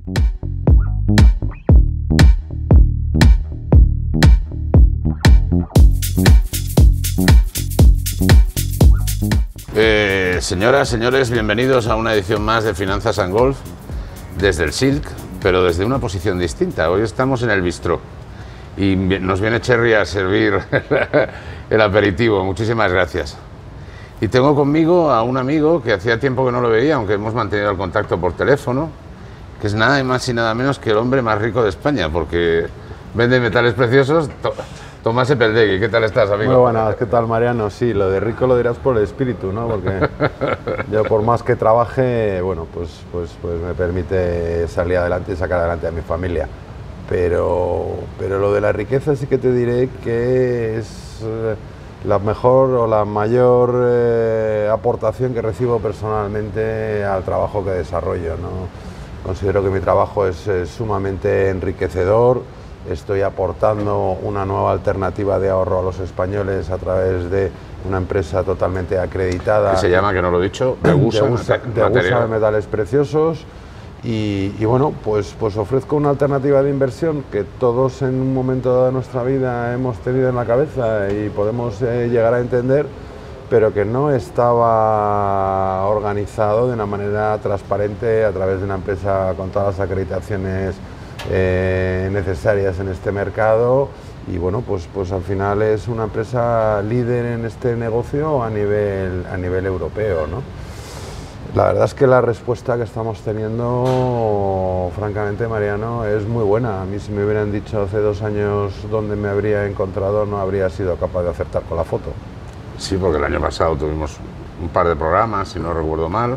Señoras, señores, bienvenidos a una edición más de Finanzas and Golf desde el Silk, pero desde una posición distinta. Hoy estamos en el bistró y nos viene Cherry a servir el aperitivo. Muchísimas gracias. Y tengo conmigo a un amigo que hacía tiempo que no lo veía, aunque hemos mantenido el contacto por teléfono, que es nada más y nada menos que el hombre más rico de España, porque vende metales preciosos. Tomás Epeldegui, ¿qué tal estás, amigo? Muy buenas, ¿qué tal, Mariano? Sí, lo de rico lo dirás por el espíritu, ¿no? Porque yo, por más que trabaje, bueno, pues me permite salir adelante y sacar adelante a mi familia. Pero lo de la riqueza sí que te diré que es la mejor o la mayor aportación que recibo personalmente al trabajo que desarrollo, ¿no? Considero que mi trabajo es sumamente enriquecedor. Estoy aportando una nueva alternativa de ahorro a los españoles a través de una empresa totalmente acreditada. Que se llama, que no lo he dicho, Degussa de Metales Preciosos. Y bueno, pues ofrezco una alternativa de inversión que todos en un momento dado de nuestra vida hemos tenido en la cabeza y podemos llegar a entender, pero que no estaba organizado de una manera transparente a través de una empresa con todas las acreditaciones necesarias en este mercado. Y bueno, pues al final es una empresa líder en este negocio a nivel europeo, ¿no? La verdad es que la respuesta que estamos teniendo, francamente, Mariano, es muy buena. A mí, si me hubieran dicho hace 2 años dónde me habría encontrado, no habría sido capaz de acertar con la foto. Sí, porque el año pasado tuvimos un par de programas, si no recuerdo mal.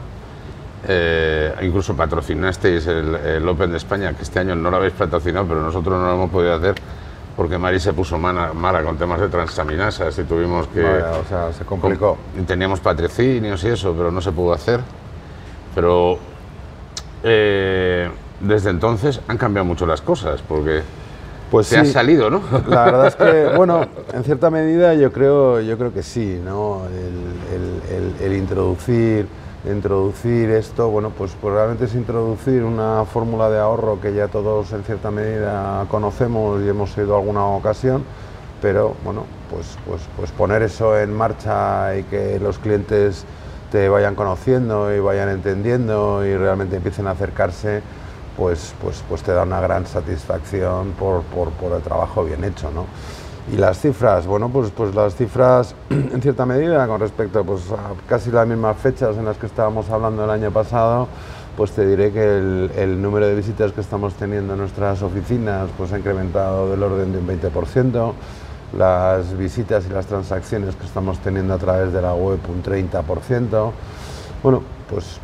Incluso patrocinasteis el Open de España, que este año no lo habéis patrocinado, pero nosotros no lo hemos podido hacer porque Mari se puso mala con temas de transaminasas y tuvimos que... Vaya, o sea, se complicó. Teníamos patrocinios y eso, pero no se pudo hacer. Pero desde entonces han cambiado mucho las cosas, porque pues te has salido, ¿no? La verdad es que, bueno, en cierta medida yo creo que sí, ¿no? El introducir esto, bueno, pues realmente es introducir una fórmula de ahorro que ya todos en cierta medida conocemos y hemos oído alguna ocasión, pero bueno, pues poner eso en marcha y que los clientes te vayan conociendo y vayan entendiendo y realmente empiecen a acercarse, pues te da una gran satisfacción por el trabajo bien hecho, ¿no? Y las cifras, bueno, pues las cifras en cierta medida con respecto pues, a casi las mismas fechas en las que estábamos hablando el año pasado, pues te diré que el número de visitas que estamos teniendo en nuestras oficinas pues ha incrementado del orden de un 20%, las visitas y las transacciones que estamos teniendo a través de la web un 30%. Bueno, pues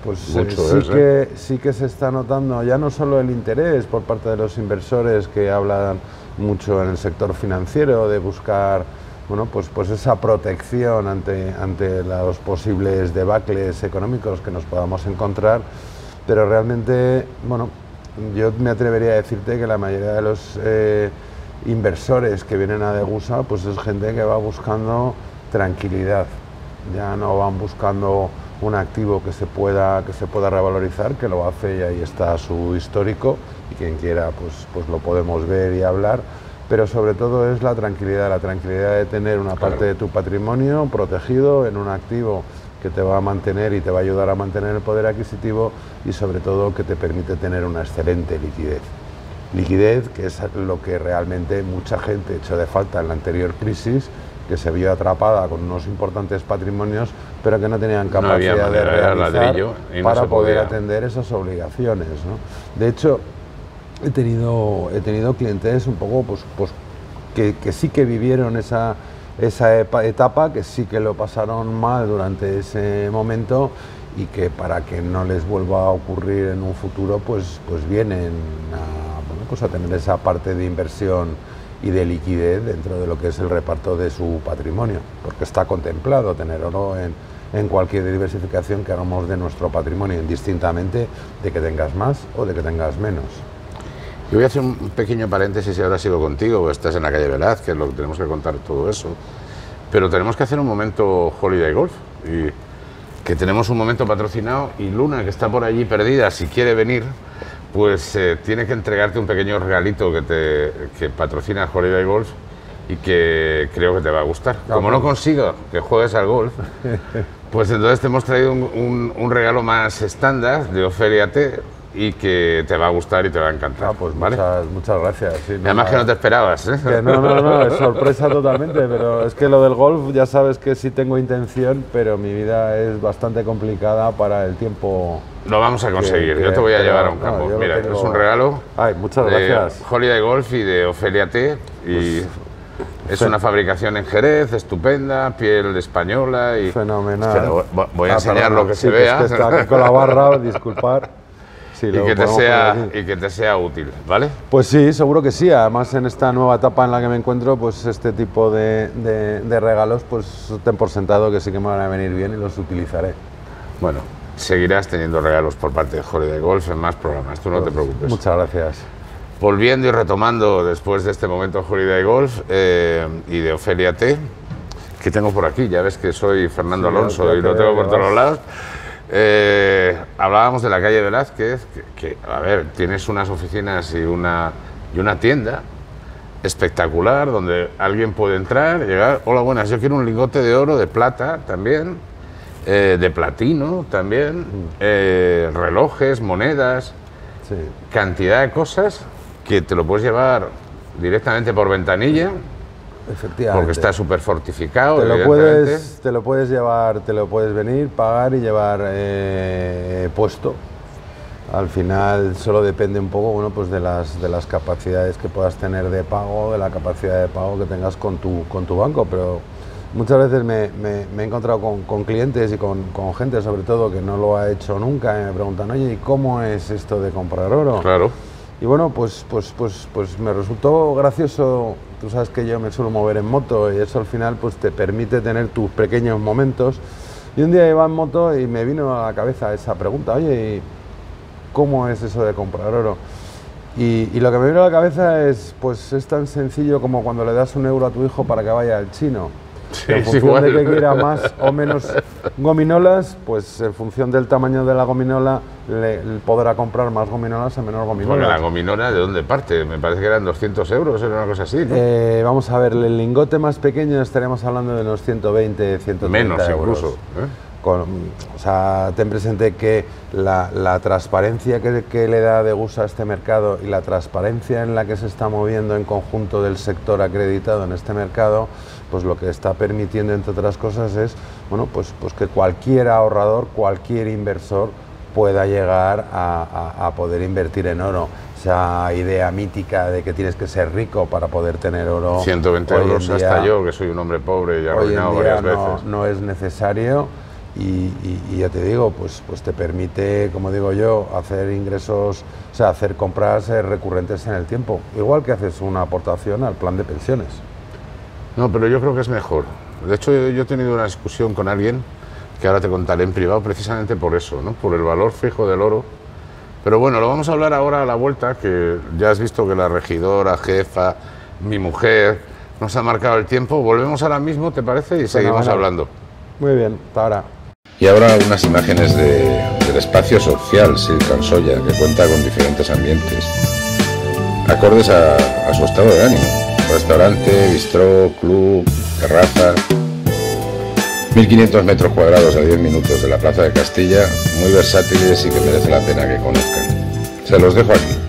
sí que se está notando ya no solo el interés por parte de los inversores que hablan mucho en el sector financiero de buscar, bueno, pues esa protección ante los posibles debacles económicos que nos podamos encontrar, pero realmente, bueno, yo me atrevería a decirte que la mayoría de los inversores que vienen a Degussa pues es gente que va buscando tranquilidad, ya no van buscando un activo que se pueda revalorizar, que lo hace y ahí está su histórico y quien quiera pues lo podemos ver y hablar, pero sobre todo es la tranquilidad de tener una parte de tu patrimonio protegido en un activo que te va a mantener y te va a ayudar a mantener el poder adquisitivo y sobre todo que te permite tener una excelente liquidez. Liquidez que es lo que realmente mucha gente echó de falta en la anterior crisis, que se vio atrapada con unos importantes patrimonios, pero que no tenían capacidad de realizar para poder atender esas obligaciones, ¿no? De hecho, he tenido clientes un poco que sí que vivieron esa etapa, que sí que lo pasaron mal durante ese momento y que para que no les vuelva a ocurrir en un futuro, pues vienen a tener esa parte de inversión y de liquidez dentro de lo que es el reparto de su patrimonio, porque está contemplado tener oro en cualquier diversificación que hagamos de nuestro patrimonio, indistintamente de que tengas más o de que tengas menos. Yo voy a hacer un pequeño paréntesis y ahora sigo contigo, estás en la calle Velázquez, lo que tenemos que contar todo eso, pero tenemos que hacer un momento Holiday Golf, y que tenemos un momento patrocinado, y Luna, que está por allí perdida, si quiere venir, pues tiene que entregarte un pequeño regalito que patrocina Holiday Golf y que creo que te va a gustar. Como no consigo que juegues al golf, pues entonces te hemos traído un regalo más estándar de Ofelia T y que te va a gustar y te va a encantar. Pues ¿vale? muchas gracias. Sí, además que no te esperabas, ¿eh? Que no, es sorpresa totalmente, pero es que lo del golf ya sabes que sí tengo intención, pero mi vida es bastante complicada para el tiempo. Lo vamos a conseguir, yo te voy a llevar a un campo. Mira, es un regalo. Ay, muchas gracias. Holiday Golf y de Ofelia T. Y es una fabricación en Jerez, estupenda, piel española y... Fenomenal. Pero voy a enseñar lo que se vea. Es que está aquí con la barra, disculpar. Sí, y que te sea útil, ¿vale? Pues sí, seguro que sí. Además, en esta nueva etapa en la que me encuentro, pues este tipo de regalos, pues ten por sentado que sí que me van a venir bien y los utilizaré. Bueno, seguirás teniendo regalos por parte de Holiday Golf en más programas, tú no te preocupes. Muchas gracias. Volviendo y retomando después de este momento Holiday Golf y de Ofelia T, que tengo por aquí, ya ves que soy Fernando Alonso y lo tengo por todos lados. Hablábamos de la calle Velázquez, que a ver, tienes unas oficinas y una tienda espectacular donde alguien puede entrar, llegar, hola buenas, yo quiero un lingote de oro, de plata también, de platino también, relojes, monedas, sí, cantidad de cosas que te lo puedes llevar directamente por ventanilla. Efectivamente. Porque está súper fortificado. Te lo puedes llevar, te lo puedes venir, pagar y llevar puesto. Al final solo depende un poco, bueno, pues de las capacidades que puedas tener de pago, de la capacidad de pago que tengas con tu banco. Pero muchas veces me he encontrado con clientes y con gente, sobre todo, que no lo ha hecho nunca y me preguntan, oye, ¿y cómo es esto de comprar oro? Claro. Y bueno, pues me resultó gracioso. Tú sabes que yo me suelo mover en moto y eso al final pues te permite tener tus pequeños momentos. Y un día iba en moto y me vino a la cabeza esa pregunta, oye, ¿y cómo es eso de comprar oro? Y lo que me vino a la cabeza es, pues es tan sencillo como cuando le das 1 euro a tu hijo para que vaya al chino. Sí, en función de que quiera más o menos gominolas, pues en función del tamaño de la gominola le podrá comprar más gominolas o menos gominolas. Porque la gominola, ¿de dónde parte? Me parece que eran 200 euros, era una cosa así, ¿no? Vamos a ver, el lingote más pequeño estaríamos hablando de unos 120, 130 menos euros. Incluso. O sea, ten presente que la transparencia que le da de gusto a este mercado y la transparencia en la que se está moviendo en conjunto del sector acreditado en este mercado, pues lo que está permitiendo, entre otras cosas, es bueno, pues que cualquier ahorrador, cualquier inversor pueda llegar a poder invertir en oro. Esa idea mítica de que tienes que ser rico para poder tener oro. 120 euros hasta yo, que soy un hombre pobre y arruinado varias veces. No es necesario. Y ya te digo, pues te permite, como digo yo, hacer ingresos, o sea, hacer compras recurrentes en el tiempo, igual que haces una aportación al plan de pensiones. No, pero yo creo que es mejor. De hecho, yo he tenido una discusión con alguien, que ahora te contaré en privado, precisamente por eso, ¿no? Por el valor fijo del oro. Pero bueno, lo vamos a hablar ahora a la vuelta, que ya has visto que la regidora, jefa, mi mujer, nos ha marcado el tiempo. Volvemos ahora mismo, ¿te parece? Y seguimos hablando. Muy bien, hasta ahora. Y ahora unas imágenes del espacio social Silk & Soya, que cuenta con diferentes ambientes, acordes a su estado de ánimo. Restaurante, bistró, club, terraza. 1500 metros cuadrados a 10 minutos de la Plaza de Castilla, muy versátiles y que merece la pena que conozcan. Se los dejo aquí.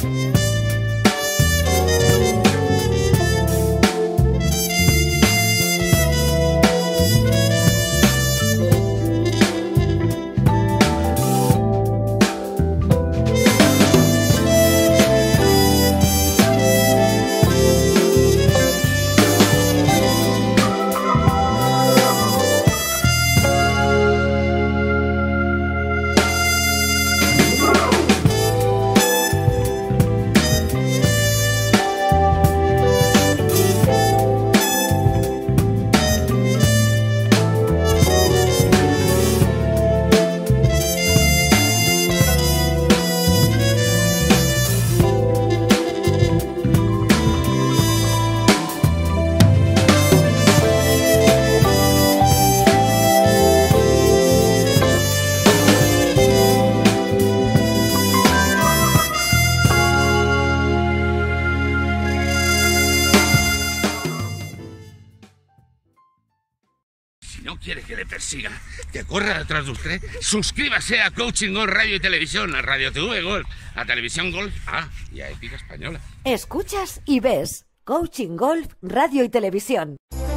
quiere que le persiga, que corra detrás de usted, suscríbase a Coaching Golf Radio y Televisión, a Radio TV Golf, a Televisión Golf, y a Épica Española. Escuchas y ves Coaching Golf Radio y Televisión.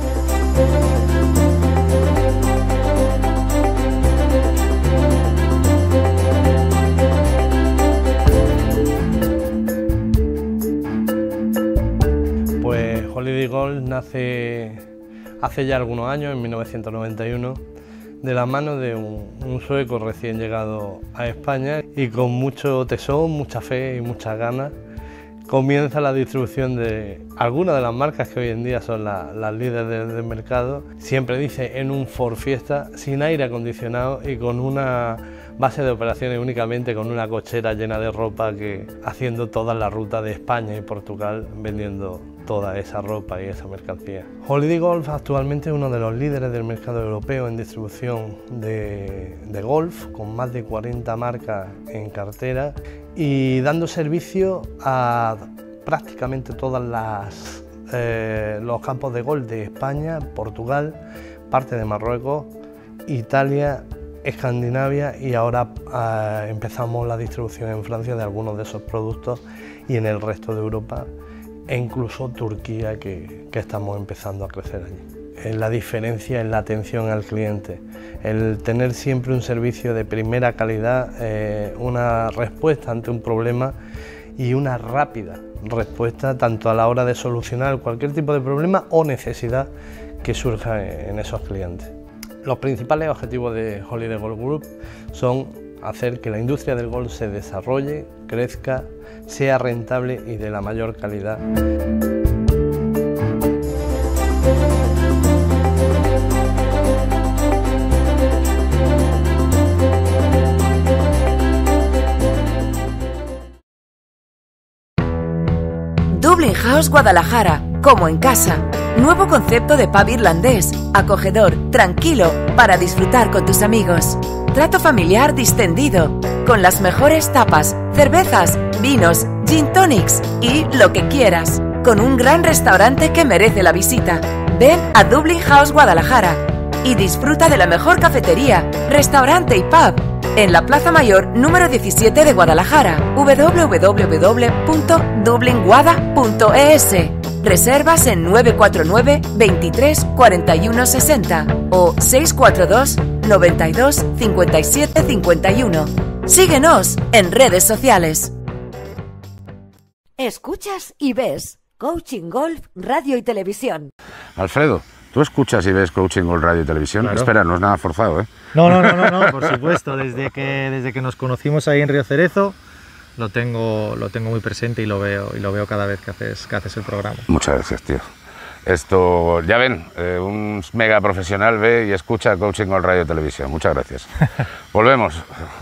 Pues Holiday Golf nace hace ya algunos años, en 1991, de la mano de un sueco recién llegado a España y con mucho tesón, mucha fe y muchas ganas comienza la distribución de algunas de las marcas que hoy en día son las líderes del mercado. Siempre dice en un Ford Fiesta, sin aire acondicionado y con una base de operaciones únicamente con una cochera llena de ropa, que haciendo toda la ruta de España y Portugal vendiendo toda esa ropa y esa mercancía. Holiday Golf actualmente es uno de los líderes del mercado europeo en distribución de golf, con más de 40 marcas en cartera y dando servicio a prácticamente todos los campos de golf de España, Portugal, parte de Marruecos, Italia, Escandinavia, y ahora empezamos la distribución en Francia de algunos de esos productos y en el resto de Europa e incluso Turquía, que estamos empezando a crecer allí. La diferencia es la atención al cliente, el tener siempre un servicio de primera calidad, una respuesta ante un problema y una rápida respuesta tanto a la hora de solucionar cualquier tipo de problema o necesidad que surja en esos clientes. Los principales objetivos de Holiday Golf Group son hacer que la industria del golf se desarrolle, crezca, sea rentable y de la mayor calidad. Dublin House Guadalajara, como en casa. Nuevo concepto de pub irlandés, acogedor, tranquilo, para disfrutar con tus amigos. Trato familiar distendido, con las mejores tapas, cervezas, vinos, gin tonics y lo que quieras. Con un gran restaurante que merece la visita. Ven a Dublin House Guadalajara y disfruta de la mejor cafetería, restaurante y pub en la Plaza Mayor número 17 de Guadalajara. www.dublinguada.es. Reservas en 949 23 41 60 o 642 92 57 51. Síguenos en redes sociales. Escuchas y ves Coaching Golf Radio y Televisión. Alfredo, ¿tú escuchas y ves Coaching Golf Radio y Televisión? Claro. Espera, no es nada forzado, ¿eh? No, por supuesto. Desde que nos conocimos ahí en Río Cerezo, lo tengo muy presente y lo veo cada vez que haces el programa. Muchas gracias, tío. Esto, ya ven, un mega profesional ve y escucha Coaching Golf Radio y Televisión. Muchas gracias. Volvemos.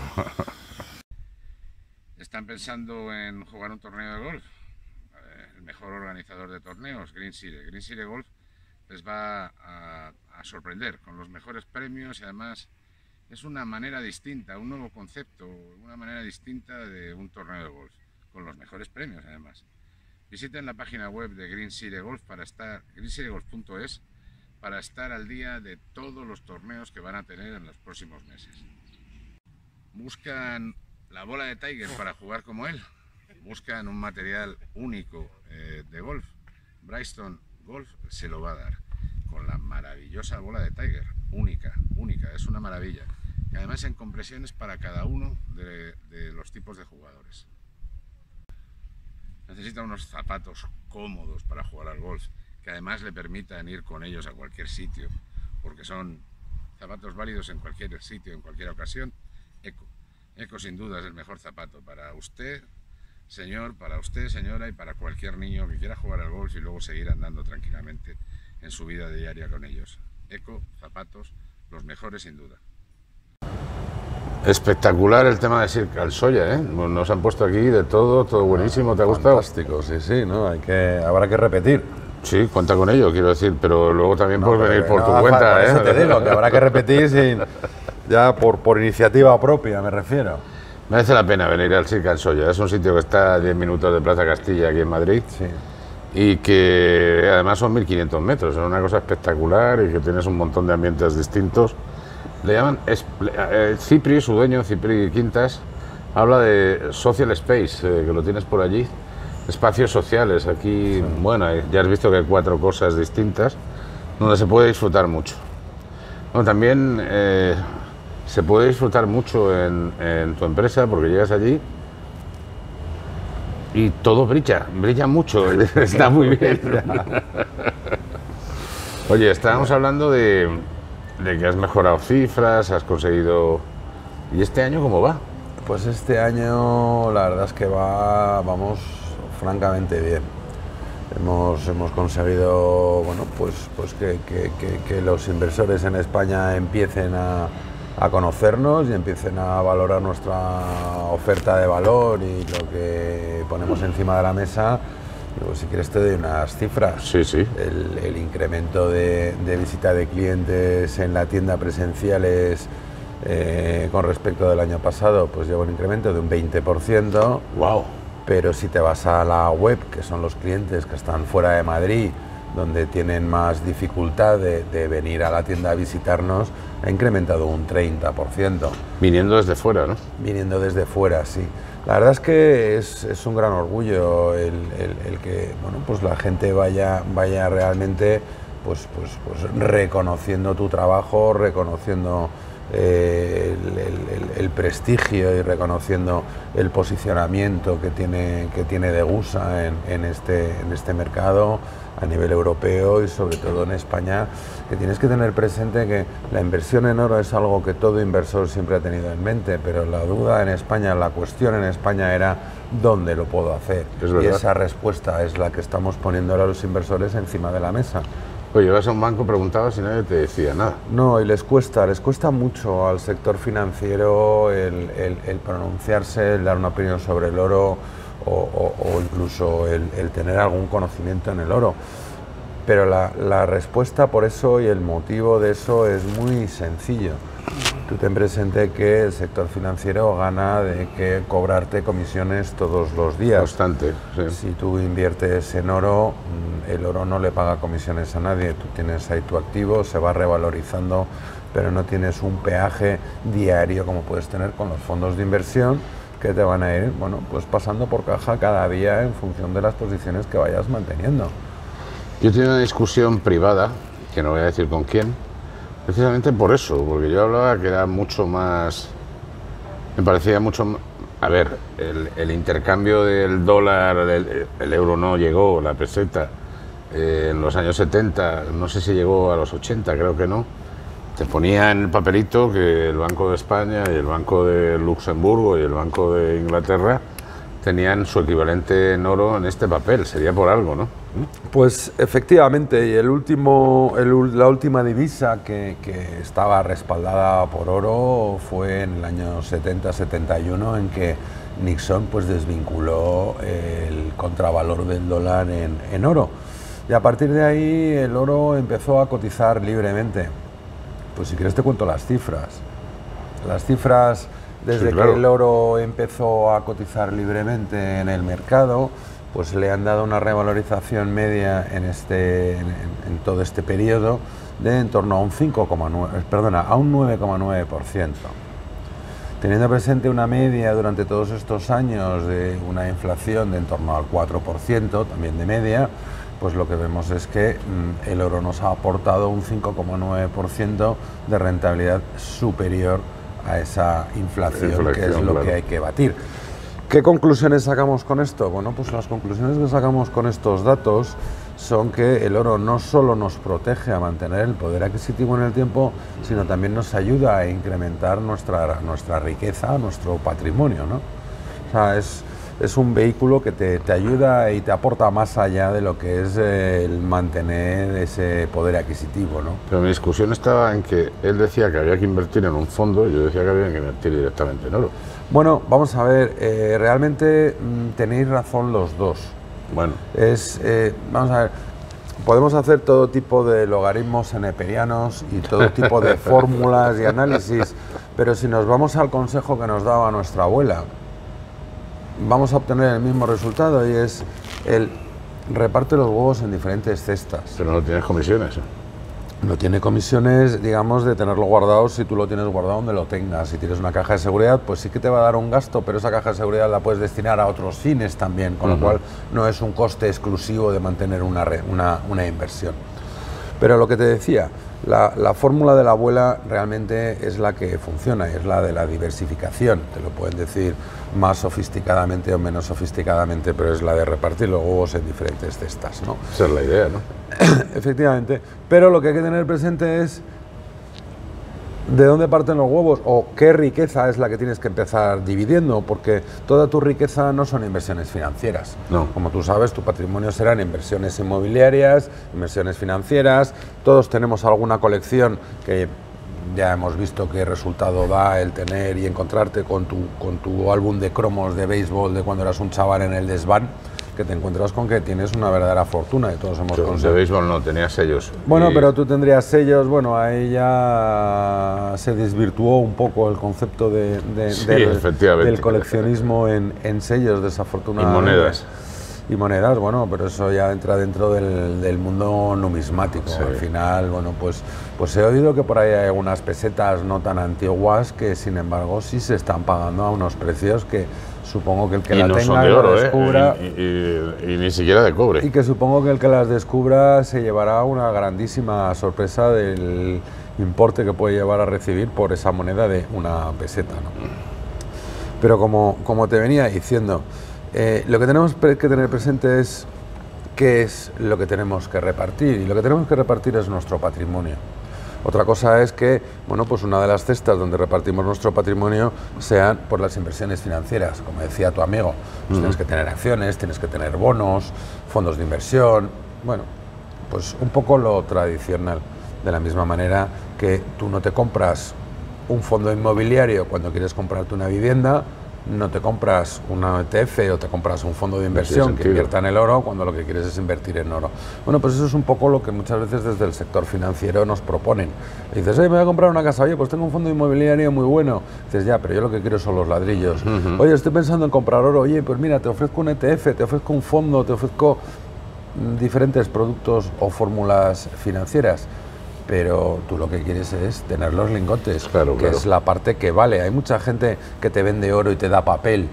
¿Están pensando en jugar un torneo de golf? El mejor organizador de torneos, Green City. Green City Golf les va a sorprender con los mejores premios y además es una manera distinta, un nuevo concepto, una manera distinta de un torneo de golf, con los mejores premios además. Visiten la página web de Green City Golf greencitygolf.es para estar al día de todos los torneos que van a tener en los próximos meses. ¿Buscan la bola de Tiger para jugar como él? ¿Buscan un material único de golf? Bristol Golf se lo va a dar con la maravillosa bola de Tiger, única, es una maravilla. Y además en compresiones para cada uno de los tipos de jugadores. Necesita unos zapatos cómodos para jugar al golf, que además le permitan ir con ellos a cualquier sitio, porque son zapatos válidos en cualquier sitio, en cualquier ocasión. Eco sin duda es el mejor zapato para usted, señor, para usted, señora, y para cualquier niño que quiera jugar al golf y luego seguir andando tranquilamente en su vida diaria con ellos. Eco, zapatos, los mejores sin duda. Espectacular el tema de Sir Cal Soya, ¿eh? Nos han puesto aquí de todo buenísimo. ¿Te ha gustado? Fantástico, sí, ¿no? Habrá que repetir. Sí, cuenta con ello, quiero decir, pero luego también puedes venir por tu cuenta, ¿eh? Eso te digo, que habrá que repetir ya por iniciativa propia, me refiero. Merece la pena venir al Sir Cal Soya, es un sitio que está a 10 minutos de Plaza Castilla aquí en Madrid. Sí. y que además son 1500 metros, es una cosa espectacular y que tienes un montón de ambientes distintos. Le llaman, Cipri, su dueño, Cipri Quintas, habla de social space, que lo tienes por allí, espacios sociales. Aquí, sí. Bueno, ya has visto que hay 4 cosas distintas donde se puede disfrutar mucho. Bueno, también se puede disfrutar mucho en tu empresa porque llegas allí y todo brilla mucho, está muy bien. Oye, estábamos hablando de que has mejorado cifras, has conseguido... ¿Y este año cómo va? Pues este año la verdad es que vamos francamente bien. Hemos conseguido, bueno, pues que los inversores en España empiecen a conocernos y empiecen a valorar nuestra oferta de valor y lo que ponemos encima de la mesa. Pues si quieres te doy unas cifras. Sí, sí. El incremento de visita de clientes en la tienda presenciales con respecto del año pasado, pues lleva un incremento de un 20%. ¡Wow! Pero si te vas a la web, que son los clientes que están fuera de Madrid, donde tienen más dificultad de venir a la tienda a visitarnos, ha incrementado un 30%. Viniendo desde fuera, ¿no? Viniendo desde fuera, sí. La verdad es que es un gran orgullo el que, bueno, pues la gente vaya realmente pues reconociendo tu trabajo, reconociendo el prestigio y reconociendo el posicionamiento que tiene Degusa en este mercado a nivel europeo y sobre todo en España, que tienes que tener presente que la inversión en oro es algo que todo inversor siempre ha tenido en mente, pero la duda en España, la cuestión en España era ¿dónde lo puedo hacer? Y esa respuesta es la que estamos poniendo a los inversores encima de la mesa. Oye, vas a un banco, preguntabas y nadie te decía nada. No, y les cuesta mucho al sector financiero el pronunciarse, el dar una opinión sobre el oro o incluso el tener algún conocimiento en el oro. Pero la respuesta por eso y el motivo de eso es muy sencillo. Tú ten presente que el sector financiero gana de que cobrarte comisiones todos los días. Constante, sí. Si tú inviertes en oro, el oro no le paga comisiones a nadie. Tú tienes ahí tu activo, se va revalorizando, pero no tienes un peaje diario como puedes tener con los fondos de inversión que te van a ir, bueno, pues pasando por caja cada día en función de las posiciones que vayas manteniendo. Yo tenía una discusión privada, que no voy a decir con quién, precisamente por eso, porque yo hablaba que era mucho más, me parecía mucho más, a ver, el intercambio del dólar, el euro no llegó, la peseta, en los años 70, no sé si llegó a los 80, creo que no, te ponía en el papelito que el Banco de España y el Banco de Luxemburgo y el Banco de Inglaterra tenían su equivalente en oro en este papel, sería por algo, ¿no? Pues efectivamente, y la última divisa que estaba respaldada por oro fue en el año 70-71, en que Nixon pues desvinculó el contravalor del dólar en oro. Y a partir de ahí el oro empezó a cotizar libremente. Pues si quieres te cuento las cifras. Las cifras desde que el oro empezó a cotizar libremente en el mercado, pues le han dado una revalorización media en todo este periodo de en torno a un 9,9%. Teniendo presente una media durante todos estos años de una inflación de en torno al 4%, también de media, pues lo que vemos es que el oro nos ha aportado un 5,9% de rentabilidad superior a esa inflación, que es lo que hay que batir. ¿Qué conclusiones sacamos con esto? Bueno, pues las conclusiones que sacamos con estos datos son que el oro no solo nos protege a mantener el poder adquisitivo en el tiempo, sino también nos ayuda a incrementar nuestra riqueza, nuestro patrimonio, ¿no? O sea, es un vehículo que te ayuda y te aporta más allá de lo que es el mantener ese poder adquisitivo, ¿no? Pero mi discusión estaba en que él decía que había que invertir en un fondo y yo decía que había que invertir directamente en oro. Bueno, vamos a ver, realmente tenéis razón los dos. Bueno. Vamos a ver, podemos hacer todo tipo de logaritmos neperianos y todo tipo de fórmulas y análisis, pero si nos vamos al consejo que nos daba nuestra abuela, vamos a obtener el mismo resultado, y es reparte los huevos en diferentes cestas. Pero no tienes comisiones. No tiene comisiones, digamos, de tenerlo guardado si tú lo tienes guardado donde lo tengas. Si tienes una caja de seguridad, pues sí que te va a dar un gasto, pero esa caja de seguridad la puedes destinar a otros fines también, con lo cual no es un coste exclusivo de mantener una inversión. Pero lo que te decía, la fórmula de la abuela realmente es la que funciona, es la de la diversificación. Te lo pueden decir más sofisticadamente o menos sofisticadamente, pero es la de repartir los huevos en diferentes cestas, ¿no? Esa es la idea, ¿no? Efectivamente, pero lo que hay que tener presente es de dónde parten los huevos o qué riqueza es la que tienes que empezar dividiendo, porque toda tu riqueza no son inversiones financieras. No. Como tú sabes, tu patrimonio serán inversiones inmobiliarias, inversiones financieras, todos tenemos alguna colección que ya hemos visto qué resultado da el tener y encontrarte con tu álbum de cromos de béisbol de cuando eras un chaval en el desván, que te encuentras con que tienes una verdadera fortuna y todos hemos conseguido. De béisbol no, tenía sellos. Bueno, pero tú tendrías sellos, bueno, ahí ya se desvirtuó un poco el concepto del coleccionismo en sellos, desafortunadamente. Y monedas. Y monedas, bueno, pero eso ya entra dentro del mundo numismático. Sí. Al final, bueno, pues he oído que por ahí hay algunas pesetas no tan antiguas que, sin embargo, sí se están pagando a unos precios que supongo que el que y la no tenga son de y oro, la descubra... y ni siquiera de cobre. Y que supongo que el que las descubra se llevará una grandísima sorpresa del importe que puede llevar a recibir por esa moneda de una peseta, ¿no? Pero como te venía diciendo, lo que tenemos que tener presente es qué es lo que tenemos que repartir, y lo que tenemos que repartir es nuestro patrimonio. Otra cosa es que, bueno, pues una de las cestas donde repartimos nuestro patrimonio sean por las inversiones financieras, como decía tu amigo. Pues tienes que tener acciones, tienes que tener bonos, fondos de inversión, bueno, pues un poco lo tradicional. De la misma manera que tú no te compras un fondo inmobiliario cuando quieres comprarte una vivienda, no te compras una ETF o te compras un fondo de inversión que invierta en el oro cuando lo que quieres es invertir en oro. Bueno, pues eso es un poco lo que muchas veces desde el sector financiero nos proponen. Y dices, oye, me voy a comprar una casa, oye, pues tengo un fondo inmobiliario muy bueno. Dices, ya, pero yo lo que quiero son los ladrillos. Oye, estoy pensando en comprar oro, oye, pues mira, te ofrezco un ETF, te ofrezco un fondo, te ofrezco diferentes productos o fórmulas financieras. Pero tú lo que quieres es tener los lingotes, claro, que es la parte que vale. Hay mucha gente que te vende oro y te da papel.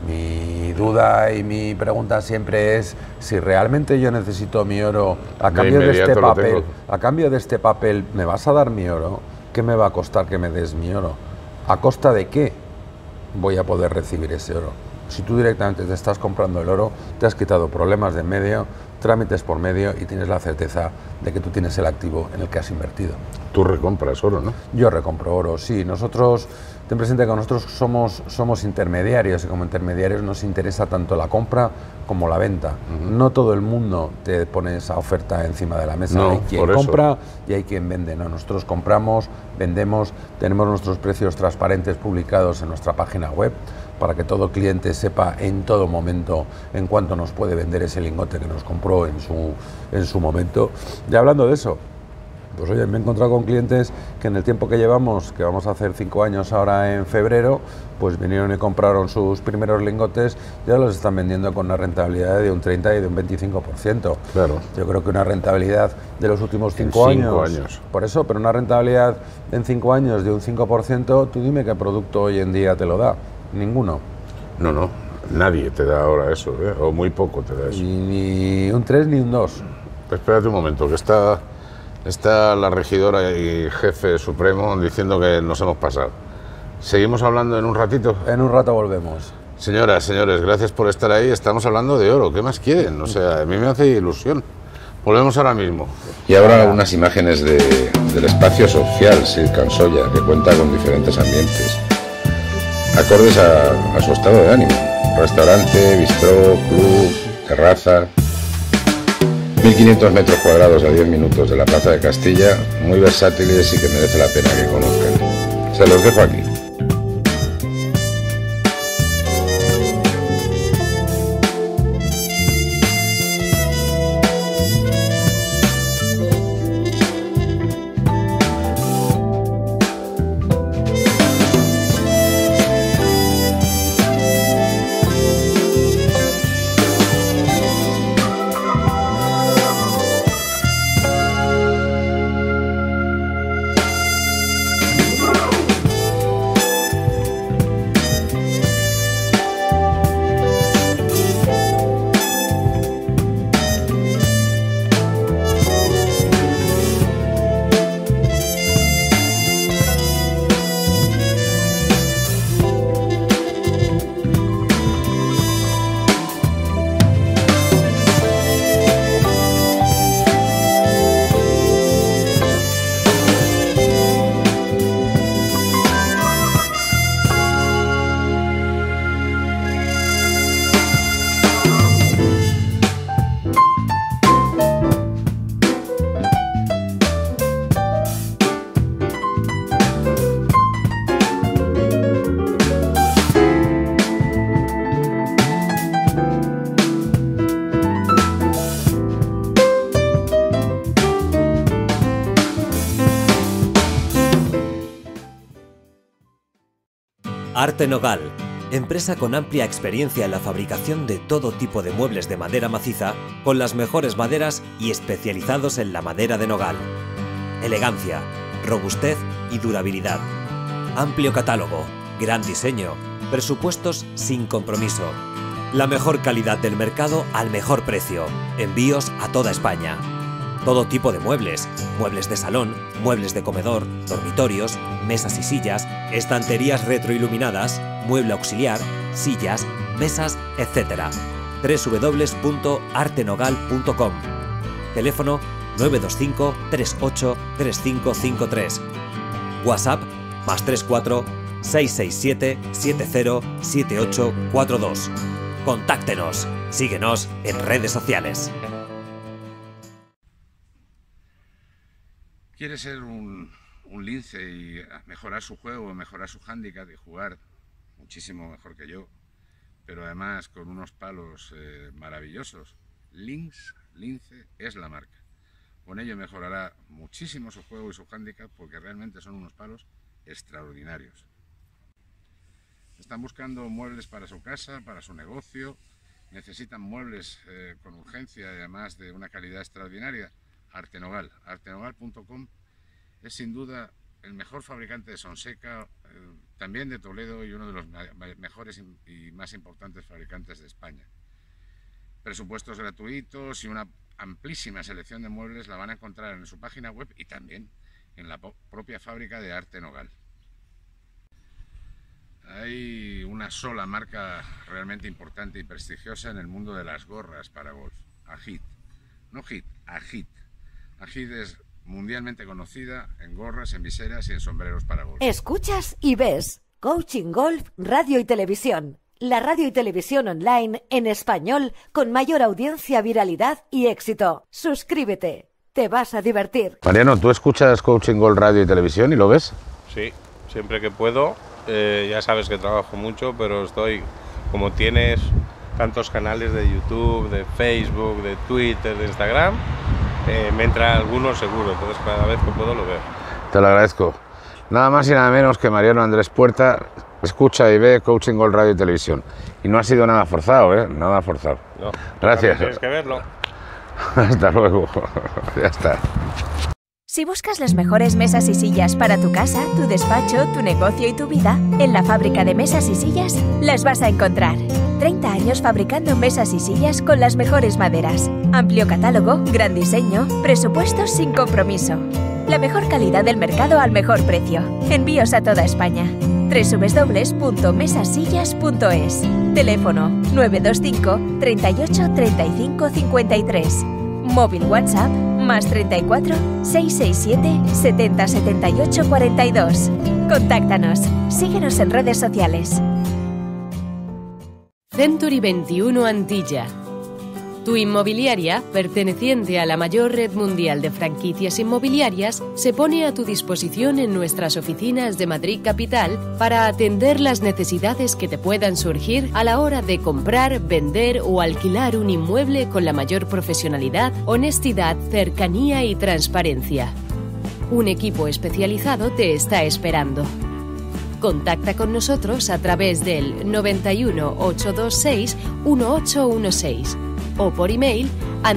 Mi duda y mi pregunta siempre es si realmente yo necesito mi oro a cambio de este papel. A cambio de este papel, ¿me vas a dar mi oro? ¿Qué me va a costar que me des mi oro? ¿A costa de qué voy a poder recibir ese oro? Si tú directamente te estás comprando el oro, te has quitado problemas de en medio, trámites por medio y tienes la certeza de que tú tienes el activo en el que has invertido. Tú recompras oro, ¿no? Yo recompro oro, sí. Nosotros, ten presente que nosotros somos intermediarios y como intermediarios nos interesa tanto la compra como la venta. No todo el mundo te pone esa oferta encima de la mesa. No, hay quien compra y hay quien vende. No, nosotros compramos, vendemos, tenemos nuestros precios transparentes publicados en nuestra página web, para que todo cliente sepa en todo momento en cuánto nos puede vender ese lingote que nos compró en su momento. Y hablando de eso, pues oye, me he encontrado con clientes que en el tiempo que llevamos, que vamos a hacer 5 años ahora en febrero, pues vinieron y compraron sus primeros lingotes, ya los están vendiendo con una rentabilidad de un 30 y de un 25%. Claro. Yo creo que una rentabilidad de los últimos 5 años. Por eso, pero una rentabilidad en 5 años de un 5%, tú dime qué producto hoy en día te lo da. Ninguno. No, nadie te da ahora eso, ¿eh? O muy poco te da eso. Ni un 3 ni un 2. Espérate un momento, que está la regidora y jefe supremo diciendo que nos hemos pasado. ¿Seguimos hablando en un ratito? En un rato volvemos. Señoras, señores, gracias por estar ahí. Estamos hablando de oro. ¿Qué más quieren? O sea, a mí me hace ilusión. Volvemos ahora mismo. Y ahora unas imágenes del espacio social Silk & Soya, que cuenta con diferentes ambientes, acordes a su estado de ánimo. Restaurante, bistró, club, terraza. 1500 metros cuadrados a 10 minutos de la Plaza de Castilla, muy versátiles y que merece la pena que conozcan. Se los dejo aquí. Arte Nogal, empresa con amplia experiencia en la fabricación de todo tipo de muebles de madera maciza, con las mejores maderas y especializados en la madera de nogal. Elegancia, robustez y durabilidad. Amplio catálogo, gran diseño, presupuestos sin compromiso. La mejor calidad del mercado al mejor precio. Envíos a toda España. Todo tipo de muebles, muebles de salón, muebles de comedor, dormitorios, mesas y sillas, estanterías retroiluminadas, mueble auxiliar, sillas, mesas, etc. www.artenogal.com. Teléfono 925 38 3553. WhatsApp +34 667 70 7842. Contáctenos. Síguenos en redes sociales. ¿Quiere ser un lince y mejorar su juego, mejorar su hándicap y jugar muchísimo mejor que yo, pero además con unos palos maravillosos? Lince es la marca. Con ello mejorará muchísimo su juego y su hándicap porque realmente son unos palos extraordinarios. Están buscando muebles para su casa, para su negocio, necesitan muebles con urgencia y además de una calidad extraordinaria. Arte Nogal, artenogal.com es sin duda el mejor fabricante de Sonseca, también de Toledo y uno de los mejores y más importantes fabricantes de España. Presupuestos gratuitos y una amplísima selección de muebles la van a encontrar en su página web y también en la propia fábrica de Arte Nogal. Hay una sola marca realmente importante y prestigiosa en el mundo de las gorras para golf, Agit. No Hit, Agit. Agit es mundialmente conocida en gorras, en viseras y en sombreros para golf. Escuchas y ves Coaching Golf, Radio y Televisión. La radio y televisión online en español con mayor audiencia, viralidad y éxito. Suscríbete, te vas a divertir. Mariano, ¿tú escuchas Coaching Golf, Radio y Televisión y lo ves? Sí, siempre que puedo. Ya sabes que trabajo mucho, pero estoy, como tienes tantos canales de YouTube, de Facebook, de Twitter, de Instagram, me entra alguno seguro, entonces cada vez que puedo lo veo. Te lo agradezco. Nada más y nada menos que Mariano Andrés Puerta escucha y ve Coaching Golf, Radio y Televisión. Y no ha sido nada forzado, ¿eh? Nada forzado. No, gracias. Tienes que verlo. Hasta luego. Ya está. Si buscas las mejores mesas y sillas para tu casa, tu despacho, tu negocio y tu vida, en la fábrica de mesas y sillas las vas a encontrar. 30 años fabricando mesas y sillas con las mejores maderas. Amplio catálogo, gran diseño, presupuestos sin compromiso. La mejor calidad del mercado al mejor precio. Envíos a toda España. www.mesasillas.es. Teléfono 925 38 35 53. Móvil WhatsApp +34 667 70 78 42. Contáctanos. Síguenos en redes sociales. Century 21 Antilla. Tu inmobiliaria, perteneciente a la mayor red mundial de franquicias inmobiliarias, se pone a tu disposición en nuestras oficinas de Madrid Capital para atender las necesidades que te puedan surgir a la hora de comprar, vender o alquilar un inmueble con la mayor profesionalidad, honestidad, cercanía y transparencia. Un equipo especializado te está esperando. Contacta con nosotros a través del 91 826 1816 o por email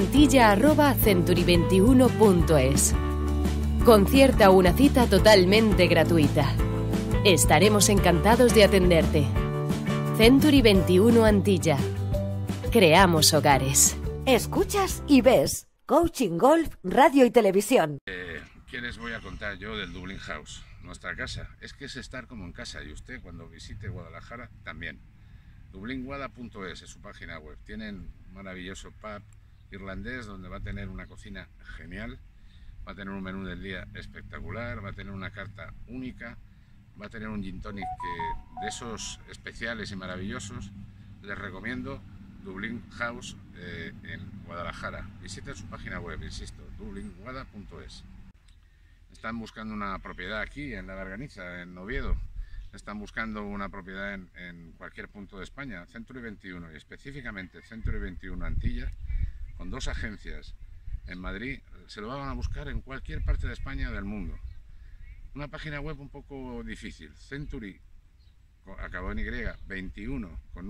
antilla@century21.es. Concierta una cita totalmente gratuita. Estaremos encantados de atenderte. Century 21 Antilla. Creamos hogares. Escuchas y ves Coaching Golf, Radio y Televisión. ¿Qué les voy a contar yo del Dublin House? Nuestra casa. Es que es estar como en casa y usted cuando visite Guadalajara también. Dublinguada.es es su página web. Tienen un maravilloso pub irlandés donde va a tener una cocina genial, va a tener un menú del día espectacular, va a tener una carta única, va a tener un gin tonic de esos especiales y maravillosos. Les recomiendo Dublin House en Guadalajara. Visiten su página web, insisto, dublinguada.es. Están buscando una propiedad aquí en La Garganiza, en Oviedo. Están buscando una propiedad en cualquier punto de España. Century 21 y específicamente Century 21 Antilla, con 2 agencias en Madrid, se lo van a buscar en cualquier parte de España o del mundo. Una página web un poco difícil, Century acabado en Y, 21 con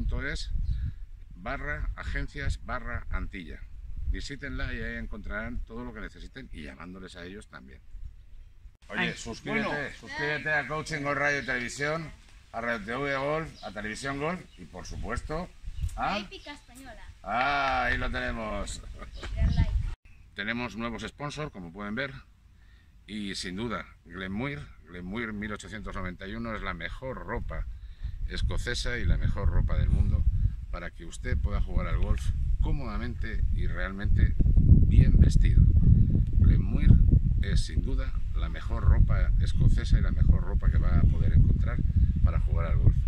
número.es/agencias/Antilla. Visítenla y ahí encontrarán todo lo que necesiten y llamándoles a ellos también. Oye, suscríbete a Coaching Golf Radio y Televisión, a Radio TV Golf, a Televisión Golf y por supuesto a Épica Española. Ah, ahí lo tenemos. Tenemos nuevos sponsors, como pueden ver, y sin duda Glenmuir 1891 es la mejor ropa escocesa y la mejor ropa del mundo para que usted pueda jugar al golf cómodamente y realmente bien vestido. Glenmuir es sin duda la mejor ropa escocesa y la mejor ropa que va a poder encontrar para jugar al golf,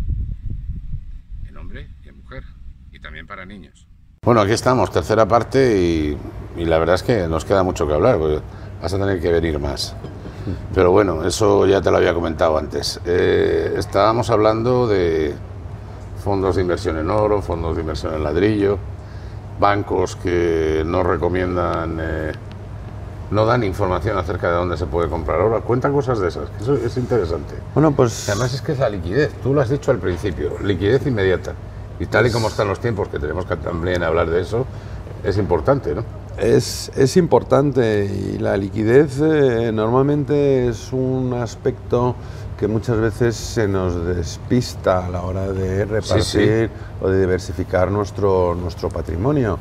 en hombre y en mujer, y también para niños. Bueno, aquí estamos, tercera parte, y la verdad es que nos queda mucho que hablar, porque vas a tener que venir más. Pero bueno, eso ya te lo había comentado antes. Estábamos hablando de fondos de inversión en oro, fondos de inversión en ladrillo, bancos que no recomiendan, no dan información acerca de dónde se puede comprar oro. Cuenta cosas de esas, que eso es interesante. Bueno, pues además es que es la liquidez, tú lo has dicho al principio, liquidez inmediata. Y tal y como están los tiempos, que tenemos que también hablar de eso, es importante, ¿no? Es importante, y la liquidez normalmente es un aspecto que muchas veces se nos despista a la hora de repartir o de diversificar nuestro patrimonio.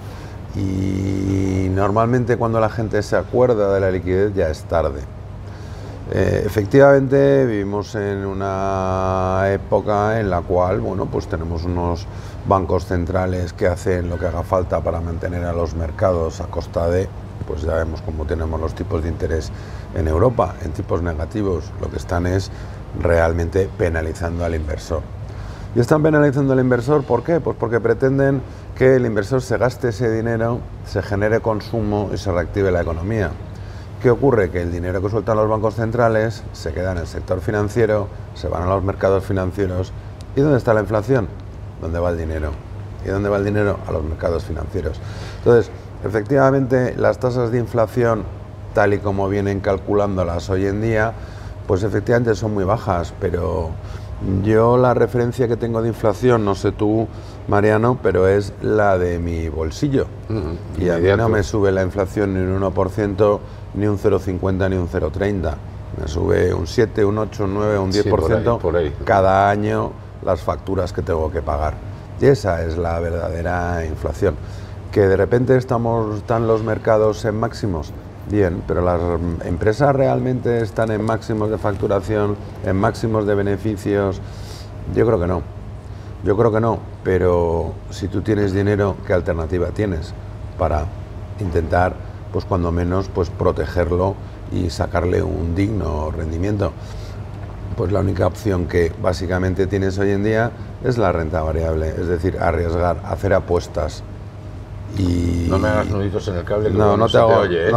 Y normalmente cuando la gente se acuerda de la liquidez ya es tarde. Efectivamente vivimos en una época en la cual, bueno, pues tenemos unos bancos centrales que hacen lo que haga falta para mantener a los mercados a costa de, pues ya vemos cómo tenemos los tipos de interés en Europa, en tipos negativos. Lo que están es realmente penalizando al inversor. Y están penalizando al inversor, ¿por qué? Pues porque pretenden que el inversor se gaste ese dinero, se genere consumo y se reactive la economía. ¿Qué ocurre? Que el dinero que sueltan los bancos centrales se queda en el sector financiero, se van a los mercados financieros. ¿Y dónde está la inflación? ¿Dónde va el dinero? ¿Y dónde va el dinero? A los mercados financieros. Entonces, efectivamente, las tasas de inflación, tal y como vienen calculándolas hoy en día, pues efectivamente son muy bajas, pero yo la referencia que tengo de inflación, no sé tú, Mariano, pero es la de mi bolsillo. Y a mí no me sube la inflación ni un 1%, ni un 0,50, ni un 0,30. Me sube un 7, un 8, un 9, un 10% por ahí. Cada año las facturas que tengo que pagar. Y esa es la verdadera inflación. Que de repente están los mercados en máximos. Bien, pero las empresas realmente están en máximos de facturación, en máximos de beneficios. Yo creo que no. Yo creo que no, pero si tú tienes dinero, ¿qué alternativa tienes para intentar, pues cuando menos, pues protegerlo y sacarle un digno rendimiento? Pues la única opción que básicamente tienes hoy en día es la renta variable, es decir, arriesgar, hacer apuestas. Y no me hagas nuditos en el cable, que no te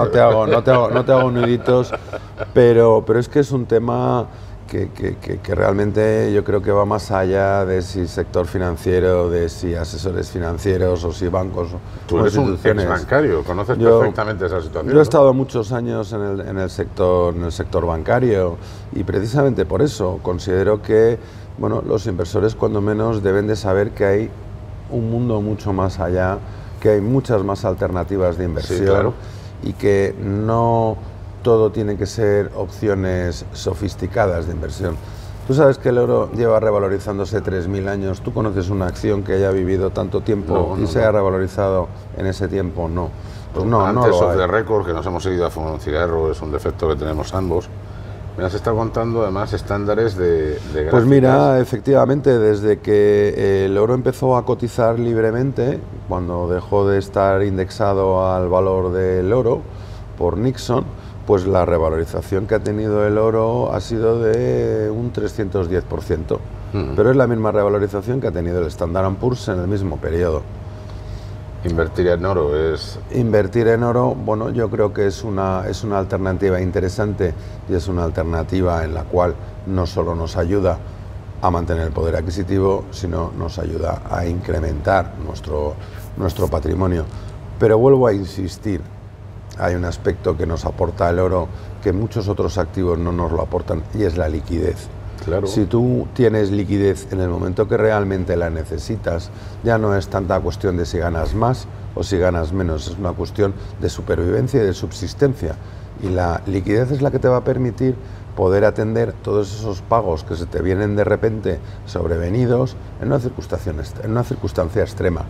hago nuditos, pero es que es un tema que realmente yo creo que va más allá de si sector financiero, de si asesores financieros o si bancos o instituciones. Tú eres un exbancario, conoces perfectamente esa situación. Yo he estado muchos años en el sector bancario, y precisamente por eso considero que, bueno, los inversores cuando menos deben de saber que hay un mundo mucho más allá, que hay muchas más alternativas de inversión, claro, y que no todo tiene que ser opciones sofisticadas de inversión. Tú sabes que el oro lleva revalorizándose 3.000 años. ¿Tú conoces una acción que haya vivido tanto tiempo y se haya revalorizado en ese tiempo? No. Pues no, antes no of the record, que nos hemos seguido a fumar un cigarro, es un defecto que tenemos ambos. Me has estado contando además estándares de gráficas. Pues mira, efectivamente, desde que el oro empezó a cotizar libremente, cuando dejó de estar indexado al valor del oro por Nixon, pues la revalorización que ha tenido el oro ha sido de un 310%. Pero es la misma revalorización que ha tenido el Standard & Poor's en el mismo periodo. ¿Invertir en oro es...? Invertir en oro, bueno, yo creo que es una alternativa interesante, y es una alternativa en la cual no solo nos ayuda a mantener el poder adquisitivo, sino nos ayuda a incrementar nuestro patrimonio. Pero vuelvo a insistir, hay un aspecto que nos aporta el oro que muchos otros activos no nos lo aportan, y es la liquidez. Claro. Si tú tienes liquidez en el momento que realmente la necesitas, ya no es tanta cuestión de si ganas más o si ganas menos, es una cuestión de supervivencia y de subsistencia. Y la liquidez es la que te va a permitir poder atender todos esos pagos que se te vienen de repente sobrevenidos en una circunstancia extrema.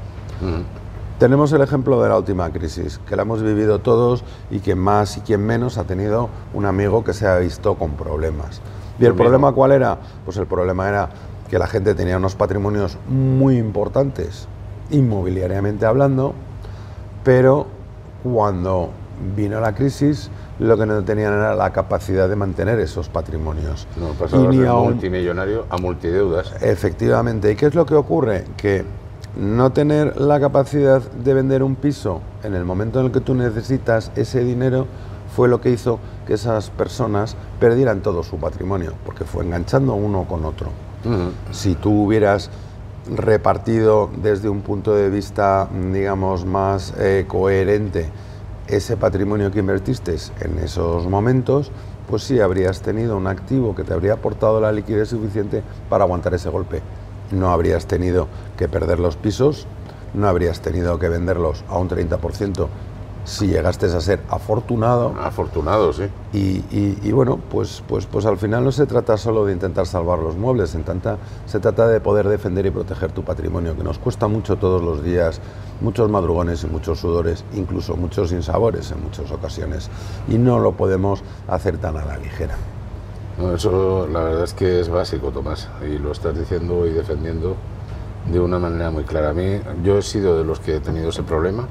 Tenemos el ejemplo de la última crisis, que la hemos vivido todos y quien más y quien menos ha tenido un amigo que se ha visto con problemas. ¿Y el problema cuál era? Pues el problema era que la gente tenía unos patrimonios muy importantes, inmobiliariamente hablando, pero cuando vino la crisis, lo que no tenían era la capacidad de mantener esos patrimonios. No, pasaba de ser multimillonario a multideudas. Efectivamente. ¿Y qué es lo que ocurre? Que no tener la capacidad de vender un piso en el momento en el que tú necesitas ese dinero fue lo que hizo que esas personas perdieran todo su patrimonio, porque fue enganchando uno con otro. Si tú hubieras repartido desde un punto de vista, digamos, más coherente ese patrimonio que invertiste en esos momentos, pues sí habrías tenido un activo que te habría aportado la liquidez suficiente para aguantar ese golpe. No habrías tenido que perder los pisos, no habrías tenido que venderlos a un 30% si llegaste a ser afortunado. Afortunado, sí. Y bueno, pues al final no se trata solo de intentar salvar los muebles, se trata de poder defender y proteger tu patrimonio, que nos cuesta mucho todos los días, muchos madrugones y muchos sudores, incluso muchos sinsabores en muchas ocasiones, y no lo podemos hacer tan a la ligera. No, eso la verdad es que es básico, Tomás, y lo estás diciendo y defendiendo de una manera muy clara. A mí, yo he sido de los que he tenido ese problema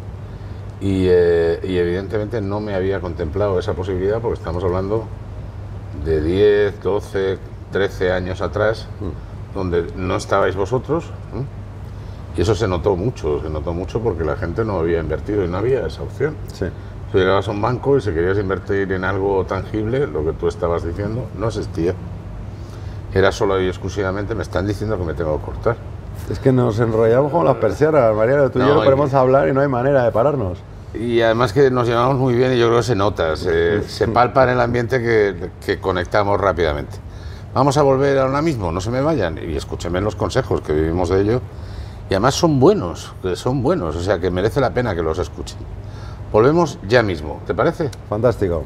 y evidentemente no me había contemplado esa posibilidad, porque estamos hablando de 10, 12, 13 años atrás, donde no estabais vosotros, y eso se notó mucho porque la gente no había invertido y no había esa opción. Sí. Si llegabas a un banco y si querías invertir en algo tangible, lo que tú estabas diciendo, no existía. Era solo y exclusivamente, me están diciendo que me tengo que cortar. Es que nos enrollamos como las persianas, Mariano. Tú y yo no podemos hablar y no hay manera de pararnos. Y además que nos llevamos muy bien y yo creo que se nota, se palpa en el ambiente que conectamos rápidamente. Vamos a volver ahora mismo, no se me vayan, y escúchenme los consejos que vivimos de ello. Y además son buenos, o sea que merece la pena que los escuchen. Volvemos ya mismo, ¿te parece? Fantástico.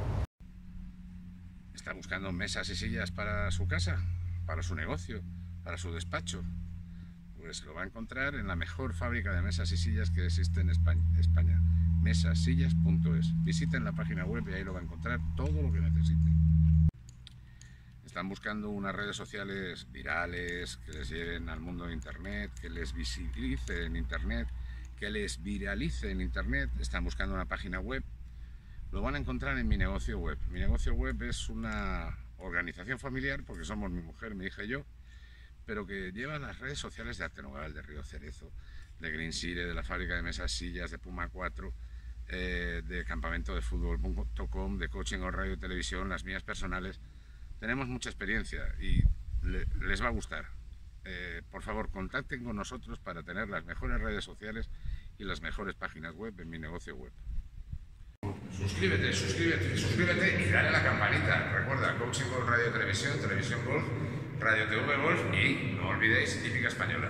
¿Está buscando mesas y sillas para su casa, para su negocio, para su despacho? Pues lo va a encontrar en la mejor fábrica de mesas y sillas que existe en España, mesasillas.es. Visiten la página web y ahí lo va a encontrar todo lo que necesite. Están buscando unas redes sociales virales que les lleven al mundo de Internet, que les visibilice en Internet, que les viralice en Internet. Están buscando una página web, lo van a encontrar en Mi Negocio Web. Mi Negocio Web es una organización familiar, porque somos mi mujer, mi hija y yo, pero que lleva las redes sociales de Arte Nogal, de Río Cerezo, de Green Sire, de la fábrica de mesas sillas, de Puma 4, de campamento de fútbol.com, de Coaching Golf Radio y Televisión, las mías personales. Tenemos mucha experiencia y les va a gustar. Por favor, contacten con nosotros para tener las mejores redes sociales y las mejores páginas web en Mi Negocio Web. Suscríbete y dale a la campanita. Recuerda, Coaching Golf Radio Televisión, Televisión Golf, Radio TV Golf y no olvidéis Hípica Española.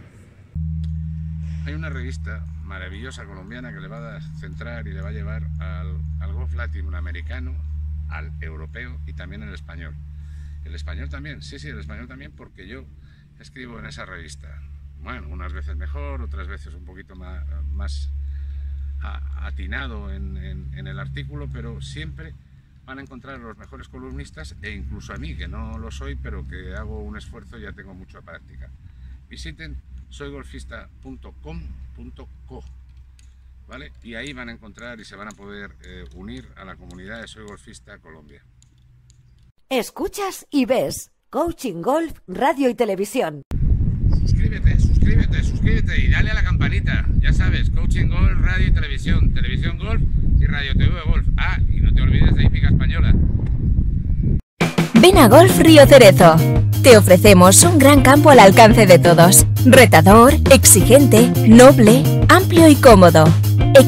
Hay una revista maravillosa colombiana que le va a centrar y le va a llevar al golf latinoamericano, al europeo y también al español. El español también, sí, el español también, porque yo escribo en esa revista. Bueno, unas veces mejor, otras veces un poquito más atinado en el artículo, pero siempre van a encontrar a los mejores columnistas e incluso a mí, que no lo soy, pero que hago un esfuerzo y ya tengo mucha práctica. Visiten soygolfista.com.co, ¿vale? Y ahí van a encontrar y se van a poder unir a la comunidad de Soy Golfista Colombia. Escuchas y ves Coaching Golf Radio y Televisión. Suscríbete y dale a la campanita. Ya sabes, Coaching Golf Radio y Televisión, Televisión Golf y Radio TV Golf. Ah, y no te olvides de Hípica Española. Ven a Golf Río Cerezo. Te ofrecemos un gran campo al alcance de todos. Retador, exigente, noble, amplio y cómodo.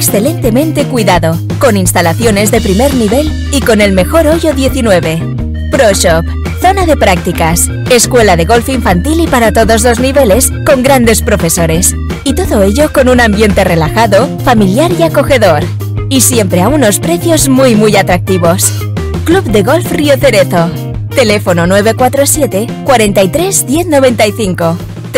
Excelentemente cuidado, con instalaciones de primer nivel y con el mejor hoyo 19. Pro Shop, zona de prácticas, escuela de golf infantil y para todos los niveles, con grandes profesores. Y todo ello con un ambiente relajado, familiar y acogedor. Y siempre a unos precios muy atractivos. Club de Golf Río Cerezo. Teléfono 947 43 1095.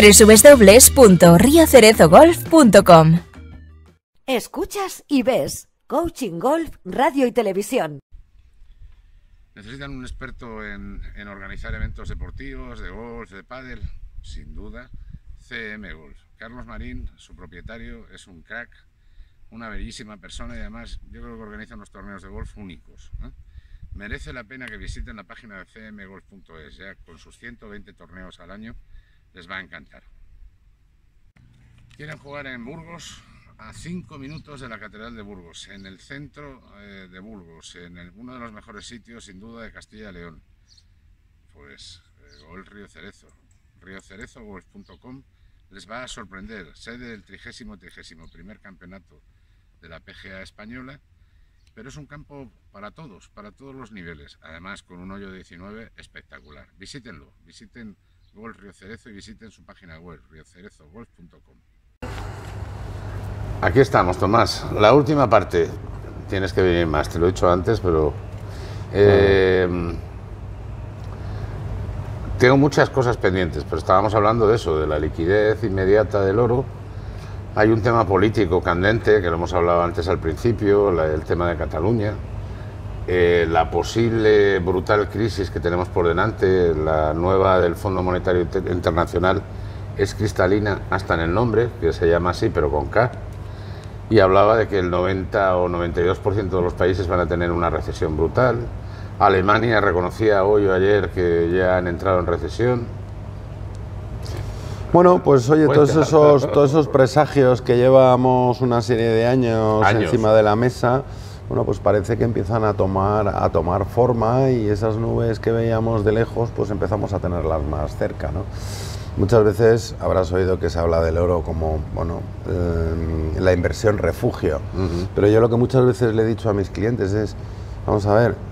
www.riocerezogolf.com. Escuchas y ves Coaching Golf, Radio y Televisión. ¿Necesitan un experto en organizar eventos deportivos, de golf, de pádel? Sin duda, CM Golf. Carlos Marín, su propietario, es un crack, una bellísima persona y además yo creo que organiza unos torneos de golf únicos, ¿eh? Merece la pena que visiten la página de cmgolf.es, ya con sus 120 torneos al año, les va a encantar. ¿Quieren jugar en Burgos? A 5 minutos de la Catedral de Burgos, en el centro de Burgos, en uno de los mejores sitios sin duda de Castilla y León. Pues Golf Río Cerezo, riocerezogolf.com, les va a sorprender. Sede del 31º campeonato de la PGA española, pero es un campo para todos los niveles, además con un hoyo 19 espectacular. Visítenlo, visiten Golf Río Cerezo y visiten su página web, riocerezogolf.com. Aquí estamos, Tomás. La última parte. Tienes que venir más, te lo he dicho antes, pero... tengo muchas cosas pendientes, pero estábamos hablando de eso, de la liquidez inmediata del oro. Hay un tema político candente, que lo hemos hablado antes al principio, el tema de Cataluña. La posible brutal crisis que tenemos por delante, la nueva del Fondo Monetario Internacional, es cristalina hasta en el nombre, que se llama así, pero con K. Y hablaba de que el 90 o 92% de los países van a tener una recesión brutal. Alemania reconocía hoy o ayer que ya han entrado en recesión. Bueno, pues oye, todos esos presagios que llevamos una serie de años encima de la mesa, bueno, pues parece que empiezan a tomar forma y esas nubes que veíamos de lejos, pues empezamos a tenerlas más cerca, ¿no? Muchas veces habrás oído que se habla del oro como, bueno, la inversión refugio, pero yo lo que muchas veces le he dicho a mis clientes es, vamos a ver,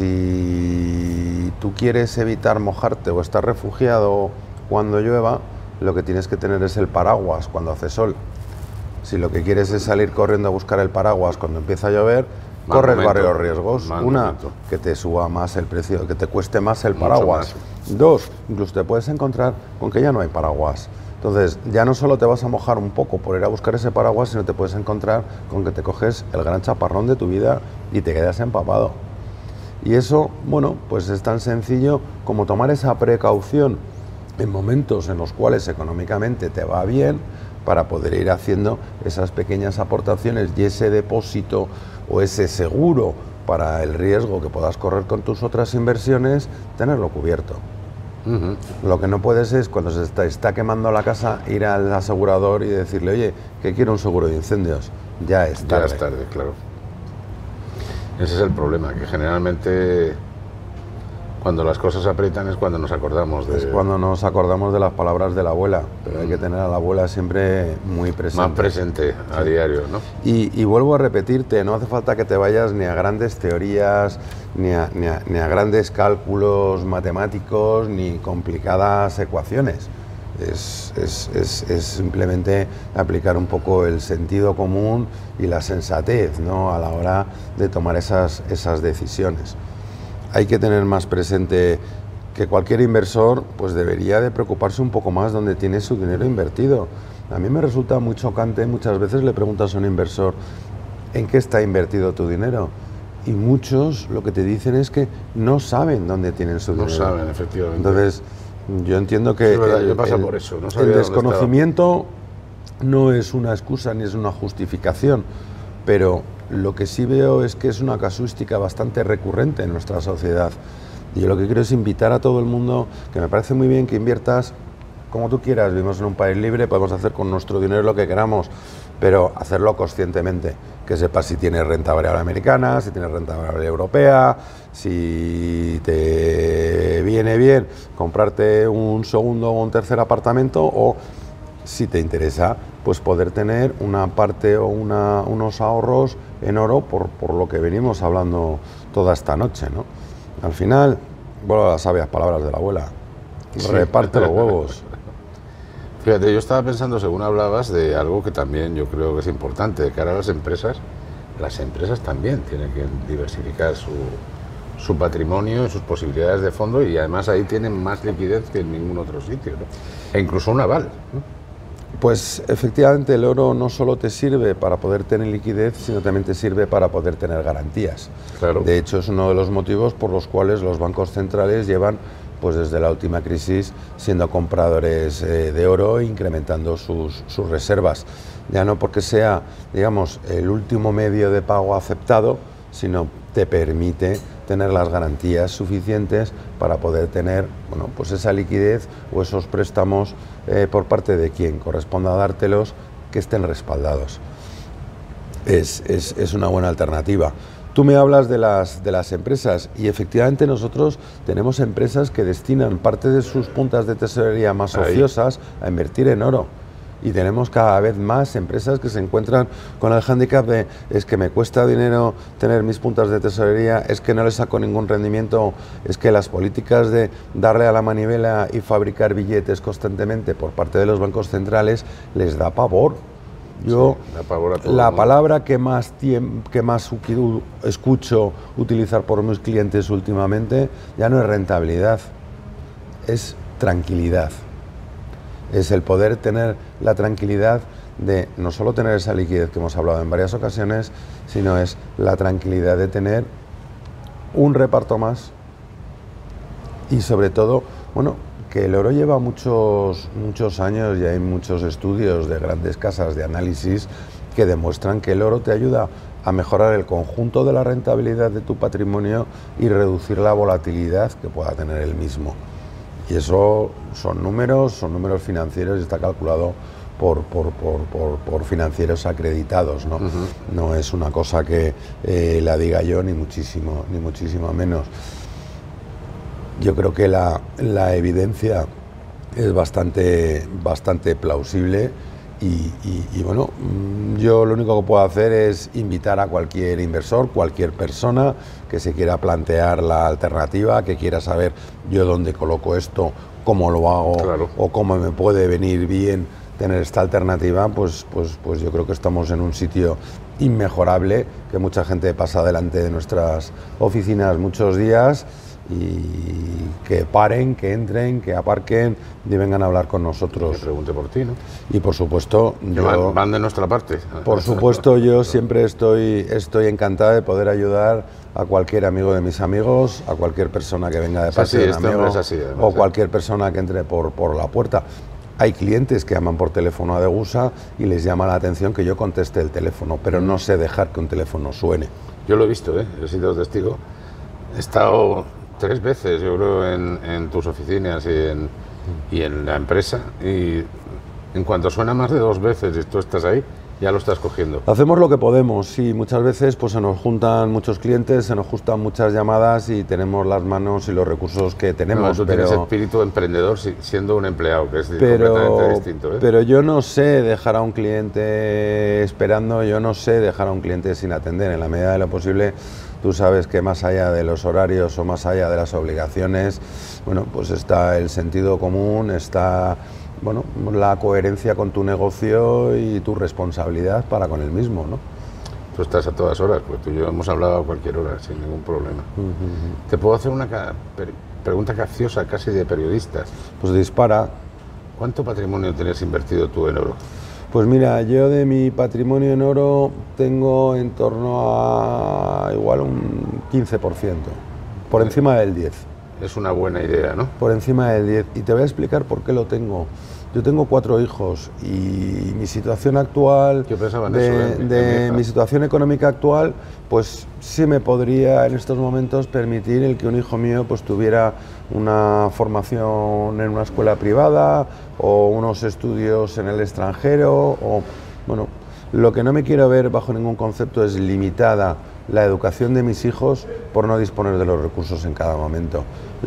si tú quieres evitar mojarte o estar refugiado cuando llueva, lo que tienes que tener es el paraguas cuando hace sol. Si lo que quieres es salir corriendo a buscar el paraguas cuando empieza a llover, corres varios riesgos. Una, que te suba más el precio, que te cueste más el paraguas. Dos, incluso te puedes encontrar con que ya no hay paraguas. Entonces, ya no solo te vas a mojar un poco por ir a buscar ese paraguas, sino te puedes encontrar con que te coges el gran chaparrón de tu vida y te quedas empapado. Y eso, bueno, pues es tan sencillo como tomar esa precaución en momentos en los cuales económicamente te va bien, para poder ir haciendo esas pequeñas aportaciones y ese depósito o ese seguro para el riesgo que puedas correr con tus otras inversiones, tenerlo cubierto. Lo que no puedes es, cuando se está quemando la casa, ir al asegurador y decirle, oye, que quiero un seguro de incendios. Ya es tarde. Ya es tarde, claro. Ese es el problema, que generalmente cuando las cosas aprietan es cuando nos acordamos de... Es cuando nos acordamos de las palabras de la abuela, pero hay que tener a la abuela siempre muy presente. Más presente a diario, ¿no? Y vuelvo a repetirte, no hace falta que te vayas ni a grandes teorías, ni a grandes cálculos matemáticos, ni complicadas ecuaciones. Es simplemente aplicar un poco el sentido común y la sensatez, ¿no?, a la hora de tomar esas decisiones. Hay que tener más presente que cualquier inversor pues debería de preocuparse un poco más donde tiene su dinero invertido. A mí me resulta muy chocante, muchas veces le preguntas a un inversor ¿en qué está invertido tu dinero? Y muchos lo que te dicen es que no saben dónde tienen su dinero. No saben, efectivamente. Entonces, yo entiendo que es verdad, yo paso por eso, no sabía el desconocimiento no es una excusa ni es una justificación, pero lo que sí veo es que es una casuística bastante recurrente en nuestra sociedad. Y yo lo que quiero es invitar a todo el mundo, que me parece muy bien que inviertas como tú quieras, vivimos en un país libre, podemos hacer con nuestro dinero lo que queramos, pero hacerlo conscientemente, que sepas si tienes renta variable americana, si tienes renta variable europea, si te viene bien comprarte un segundo o un tercer apartamento, o si te interesa pues poder tener una parte o unos ahorros en oro por lo que venimos hablando toda esta noche, ¿no? Al final Bueno, las sabias palabras de la abuela. Sí. Reparte los huevos. Fíjate, yo estaba pensando, según hablabas, de algo que también yo creo que es importante de cara a las empresas también tienen que diversificar su patrimonio y sus posibilidades de fondo, y además ahí tienen más liquidez que en ningún otro sitio, ¿no? E incluso un aval, ¿no? Pues efectivamente el oro no solo te sirve para poder tener liquidez, sino también te sirve para poder tener garantías. Claro. De hecho, es uno de los motivos por los cuales los bancos centrales llevan, pues desde la última crisis, siendo compradores de oro e incrementando sus reservas. Ya no porque sea, digamos, el último medio de pago aceptado, sino te permite tener las garantías suficientes para poder tener, bueno, pues esa liquidez o esos préstamos por parte de quien corresponda dártelos, que estén respaldados. Es una buena alternativa. Tú me hablas de las empresas, y efectivamente nosotros tenemos empresas que destinan parte de sus puntas de tesorería más ociosas a invertir en oro. Y tenemos cada vez más empresas que se encuentran con el hándicap de es que me cuesta dinero tener mis puntas de tesorería, es que no le saco ningún rendimiento, es que las políticas de darle a la manivela y fabricar billetes constantemente por parte de los bancos centrales les da pavor. Yo, sí, da pavor a todo la el mundo. palabra que más escucho utilizar por mis clientes últimamente ya no es rentabilidad, es tranquilidad. Es el poder tener la tranquilidad de no solo tener esa liquidez que hemos hablado en varias ocasiones, sino es la tranquilidad de tener un reparto más y sobre todo, bueno, que el oro lleva muchos años y hay muchos estudios de grandes casas de análisis que demuestran que el oro te ayuda a mejorar el conjunto de la rentabilidad de tu patrimonio y reducir la volatilidad que pueda tener el mismo. Y eso son números financieros y está calculado por financieros acreditados, ¿no? No es una cosa que la diga yo, ni muchísimo menos. Yo creo que la evidencia es bastante plausible y bueno, yo lo único que puedo hacer es invitar a cualquier inversor, cualquier persona que se quiera plantear la alternativa, que quiera saber yo dónde coloco esto, cómo lo hago, claro, o cómo me puede venir bien tener esta alternativa, pues yo creo que estamos en un sitio inmejorable, que mucha gente pasa delante de nuestras oficinas muchos días y que paren, que entren, que aparquen y vengan a hablar con nosotros. Que pregunte por ti, ¿no? Y por supuesto, yo, van de nuestra parte. Por supuesto, yo siempre estoy encantado de poder ayudar a cualquier amigo de mis amigos, a cualquier persona que venga de parte de un amigo, o cualquier persona que entre por la puerta. Hay clientes que llaman por teléfono a Degusa y les llama la atención que yo conteste el teléfono, pero no sé dejar que un teléfono suene. Yo lo he visto, he sido testigo. He estado 3 veces, yo creo, en tus oficinas y en la empresa, y en cuanto suena más de 2 veces y tú estás ahí, ya lo estás cogiendo. Hacemos lo que podemos, sí, muchas veces pues se nos juntan muchos clientes, se nos juntan muchas llamadas y tenemos las manos y los recursos que tenemos. No, tú tienes espíritu emprendedor siendo un empleado, que es completamente distinto, ¿eh? Pero yo no sé dejar a un cliente esperando, yo no sé dejar a un cliente sin atender. En la medida de lo posible, tú sabes que más allá de los horarios o más allá de las obligaciones, bueno, pues está el sentido común, está, bueno, la coherencia con tu negocio y tu responsabilidad para con el mismo, ¿no? Tú estás a todas horas, pues tú y yo hemos hablado a cualquier hora sin ningún problema. Te puedo hacer una pregunta capciosa, casi de periodistas. Pues dispara. ¿Cuánto patrimonio tienes invertido tú en oro? Pues mira, yo de mi patrimonio en oro tengo en torno a igual un 15%, por encima del 10%. Es una buena idea, ¿no? Por encima del 10%. Y te voy a explicar por qué lo tengo. Yo tengo 4 hijos y mi situación actual, mi situación económica actual, pues sí me podría en estos momentos permitir el que un hijo mío pues tuviera una formación en una escuela privada o unos estudios en el extranjero o, bueno, lo que no me quiero ver bajo ningún concepto es limitada la educación de mis hijos por no disponer de los recursos en cada momento.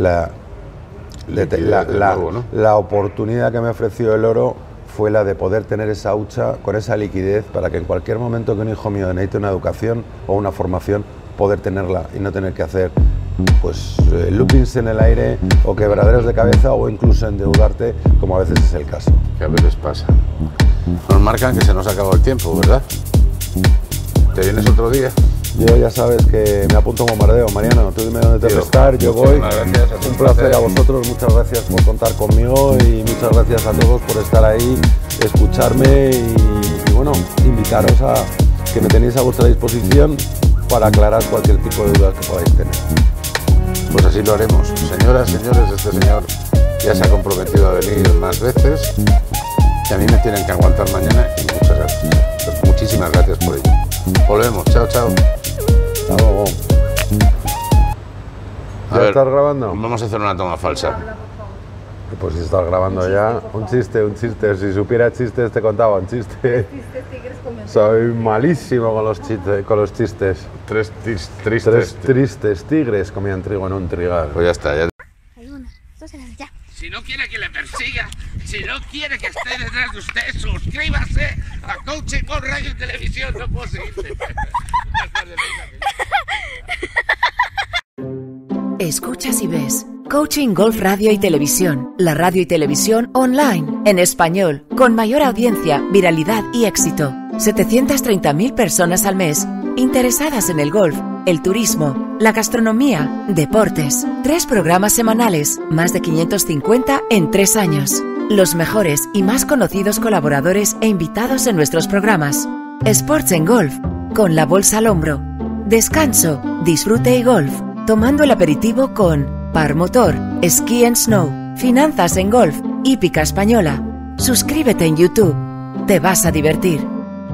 La oportunidad que me ofreció el oro fue la de poder tener esa hucha con esa liquidez para que en cualquier momento que un hijo mío necesite una educación o una formación, poder tenerla y no tener que hacer pues loopings en el aire o quebraderos de cabeza o incluso endeudarte, como a veces es el caso. Que a veces pasa. Nos marcan que se nos ha acabado el tiempo, ¿verdad? ¿Te vienes otro día? Yo ya sabes que me apunto como bombardeo. Mariano, tú dime dónde tengo que estar, yo voy. Un placer a vosotros, muchas gracias por contar conmigo y muchas gracias a todos por estar ahí, escucharme y bueno, invitaros a que me tenéis a vuestra disposición para aclarar cualquier tipo de duda que podáis tener. Pues así lo haremos. Señoras, señores, este señor ya se ha comprometido a venir más veces y a mí me tienen que aguantar mañana y muchas gracias. Pues muchísimas gracias por ello. Volvemos. Chao, chao. Hasta luego. ¿Ya estás grabando? Vamos a hacer una toma falsa. Pues si estás grabando ya, un chiste. Si supiera chistes te contaba un chiste. Soy malísimo con los chistes. Tres tristes tigres comían trigo en un trigal. Pues ya está, ya. Si no quiere que le persiga, si no quiere que esté detrás de usted, suscríbase a Coaching Golf Radio y Televisión. No puedo seguirte. Escuchas y ves Coaching Golf Radio y Televisión, la radio y televisión online, en español, con mayor audiencia, viralidad y éxito. 730.000 personas al mes interesadas en el golf, el turismo, la gastronomía, deportes. 3 programas semanales, más de 550 en 3 años. Los mejores y más conocidos colaboradores e invitados en nuestros programas. Sports en Golf, con la bolsa al hombro. Descanso, disfrute y golf, tomando el aperitivo con Par Motor, Ski and Snow, Finanzas en Golf, Hípica Española. Suscríbete en YouTube. Te vas a divertir.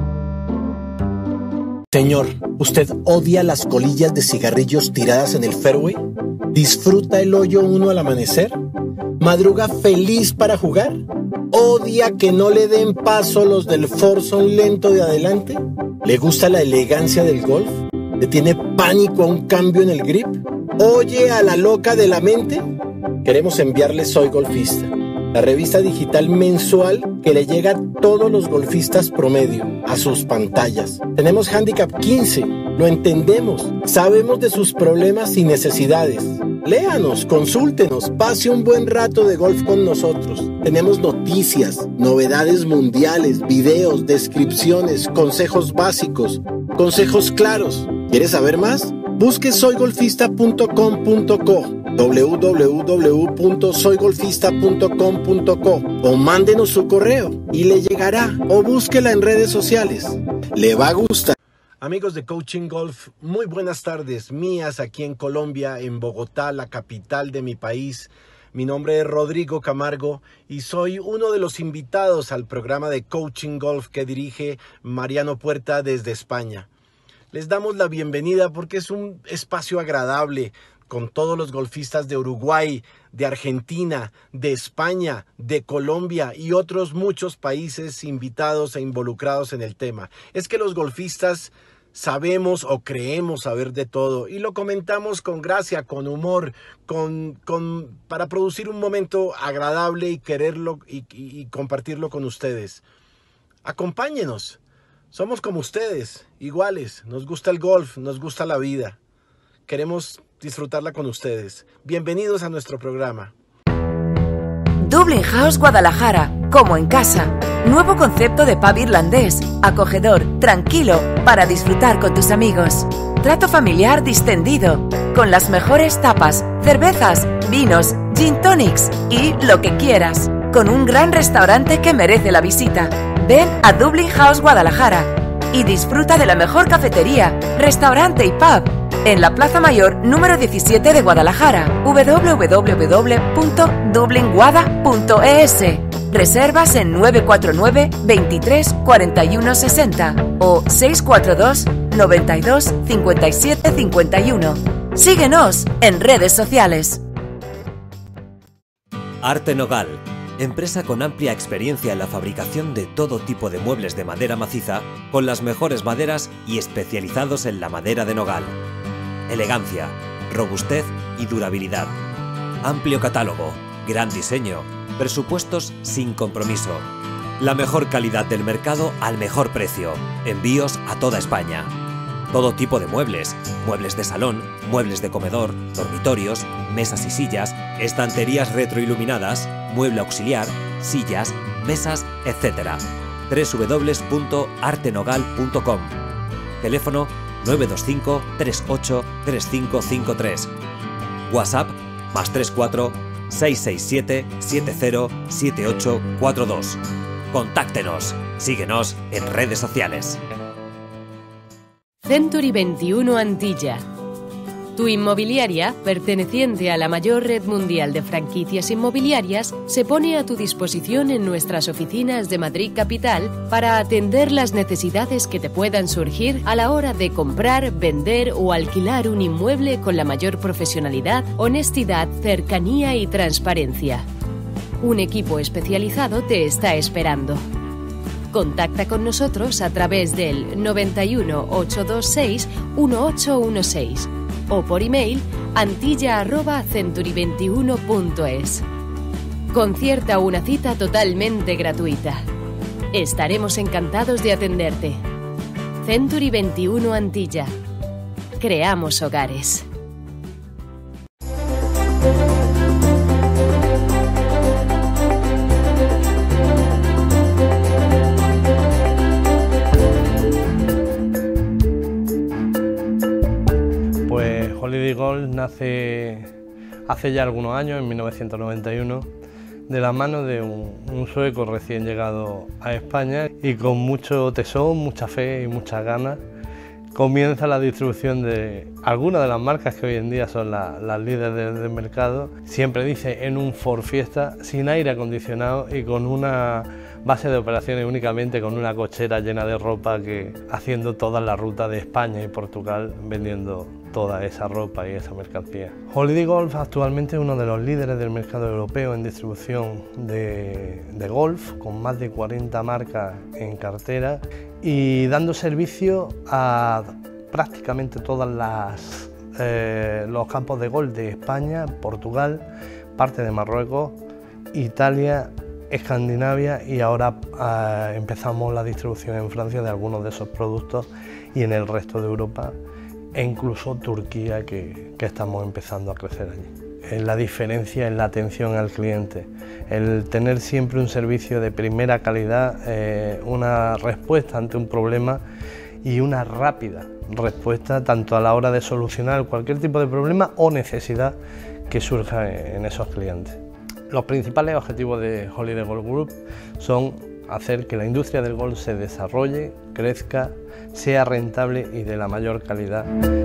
Señor, ¿usted odia las colillas de cigarrillos tiradas en el fairway? ¿Disfruta el hoyo 1 al amanecer? ¿Madruga feliz para jugar? ¿Odia que no le den paso los del foursome lento de adelante? ¿Le gusta la elegancia del golf? ¿Le tiene pánico a un cambio en el grip? ¿Oye a la loca de la mente? Queremos enviarle Soy Golfista, la revista digital mensual que le llega a todos los golfistas promedio, a sus pantallas. Tenemos Handicap 15, lo entendemos, sabemos de sus problemas y necesidades. Léanos, consúltenos, pase un buen rato de golf con nosotros. Tenemos noticias, novedades mundiales, videos, descripciones, consejos básicos, consejos claros. ¿Quieres saber más? Busque soygolfista.com.co, www.soygolfista.com.co o mándenos su correo y le llegará, o búsquela en redes sociales. Le va a gustar. Amigos de Coaching Golf, muy buenas tardes mías aquí en Colombia, en Bogotá, la capital de mi país. Mi nombre es Rodrigo Camargo y soy uno de los invitados al programa de Coaching Golf que dirige Mariano Puerta desde España. Les damos la bienvenida porque es un espacio agradable con todos los golfistas de Uruguay, de Argentina, de España, de Colombia y otros muchos países invitados e involucrados en el tema. Es que los golfistas sabemos o creemos saber de todo y lo comentamos con gracia, con humor, para producir un momento agradable y quererlo y compartirlo con ustedes. Acompáñenos. Somos como ustedes, iguales, nos gusta el golf, nos gusta la vida. Queremos disfrutarla con ustedes. Bienvenidos a nuestro programa. Dublin House Guadalajara, como en casa. Nuevo concepto de pub irlandés, acogedor, tranquilo, para disfrutar con tus amigos. Trato familiar distendido, con las mejores tapas, cervezas, vinos, gin tonics y lo que quieras. Con un gran restaurante que merece la visita. Ven a Dublin House Guadalajara y disfruta de la mejor cafetería, restaurante y pub en la Plaza Mayor número 17 de Guadalajara, www.dublinguada.es. Reservas en 949 23 41 60 o 642 92 57 51. Síguenos en redes sociales. Arte Nogal, empresa con amplia experiencia en la fabricación de todo tipo de muebles de madera maciza, con las mejores maderas y especializados en la madera de nogal. Elegancia, robustez y durabilidad. Amplio catálogo, gran diseño, presupuestos sin compromiso. La mejor calidad del mercado al mejor precio. Envíos a toda España. Todo tipo de muebles, muebles de salón, muebles de comedor, dormitorios, mesas y sillas, estanterías retroiluminadas, mueble auxiliar, sillas, mesas, etc. www.artenogal.com. Teléfono 925 38 3553. WhatsApp +34 667 70 7842. Contáctenos. Síguenos en redes sociales. Century 21 Antilla. Tu inmobiliaria, perteneciente a la mayor red mundial de franquicias inmobiliarias, se pone a tu disposición en nuestras oficinas de Madrid Capital para atender las necesidades que te puedan surgir a la hora de comprar, vender o alquilar un inmueble con la mayor profesionalidad, honestidad, cercanía y transparencia. Un equipo especializado te está esperando. Contacta con nosotros a través del 91 826 1816 o por email antilla@century21.es. Concierta una cita totalmente gratuita. Estaremos encantados de atenderte. Century 21 Antilla. Creamos hogares. Holiday Golf nace hace ya algunos años, en 1991, de la mano de un sueco recién llegado a España y con mucho tesón, mucha fe y muchas ganas comienza la distribución de algunas de las marcas que hoy en día son las líderes del mercado. Siempre dice en un Ford Fiesta, sin aire acondicionado y con una base de operaciones únicamente con una cochera llena de ropa, que haciendo toda la ruta de España y Portugal vendiendo toda esa ropa y esa mercancía. Holiday Golf actualmente es uno de los líderes del mercado europeo en distribución de golf, con más de 40 marcas en cartera y dando servicio a prácticamente todos los campos de golf de España, Portugal, parte de Marruecos, Italia, Escandinavia y ahora empezamos la distribución en Francia de algunos de esos productos y en el resto de Europa e incluso Turquía, que estamos empezando a crecer allí. La diferencia es la atención al cliente, el tener siempre un servicio de primera calidad, una respuesta ante un problema y una rápida respuesta tanto a la hora de solucionar cualquier tipo de problema o necesidad que surja en esos clientes. Los principales objetivos de Holiday Golf Group son hacer que la industria del golf se desarrolle, crezca, sea rentable y de la mayor calidad.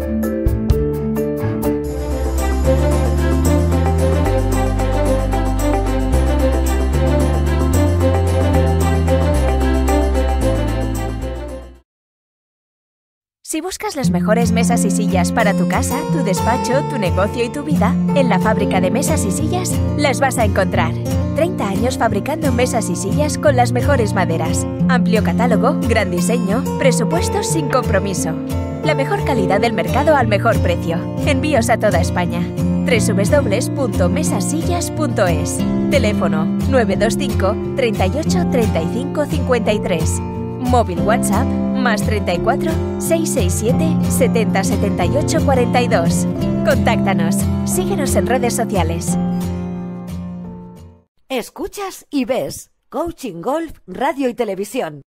Si buscas las mejores mesas y sillas para tu casa, tu despacho, tu negocio y tu vida, en la fábrica de mesas y sillas las vas a encontrar. 30 años fabricando mesas y sillas con las mejores maderas. Amplio catálogo, gran diseño, presupuestos sin compromiso. La mejor calidad del mercado al mejor precio. Envíos a toda España. www.mesasillas.es. Teléfono 925 38 35 53. Móvil WhatsApp +34 667 70 78 42. Contáctanos. Síguenos en redes sociales. Escuchas y ves Coaching Golf Radio y Televisión.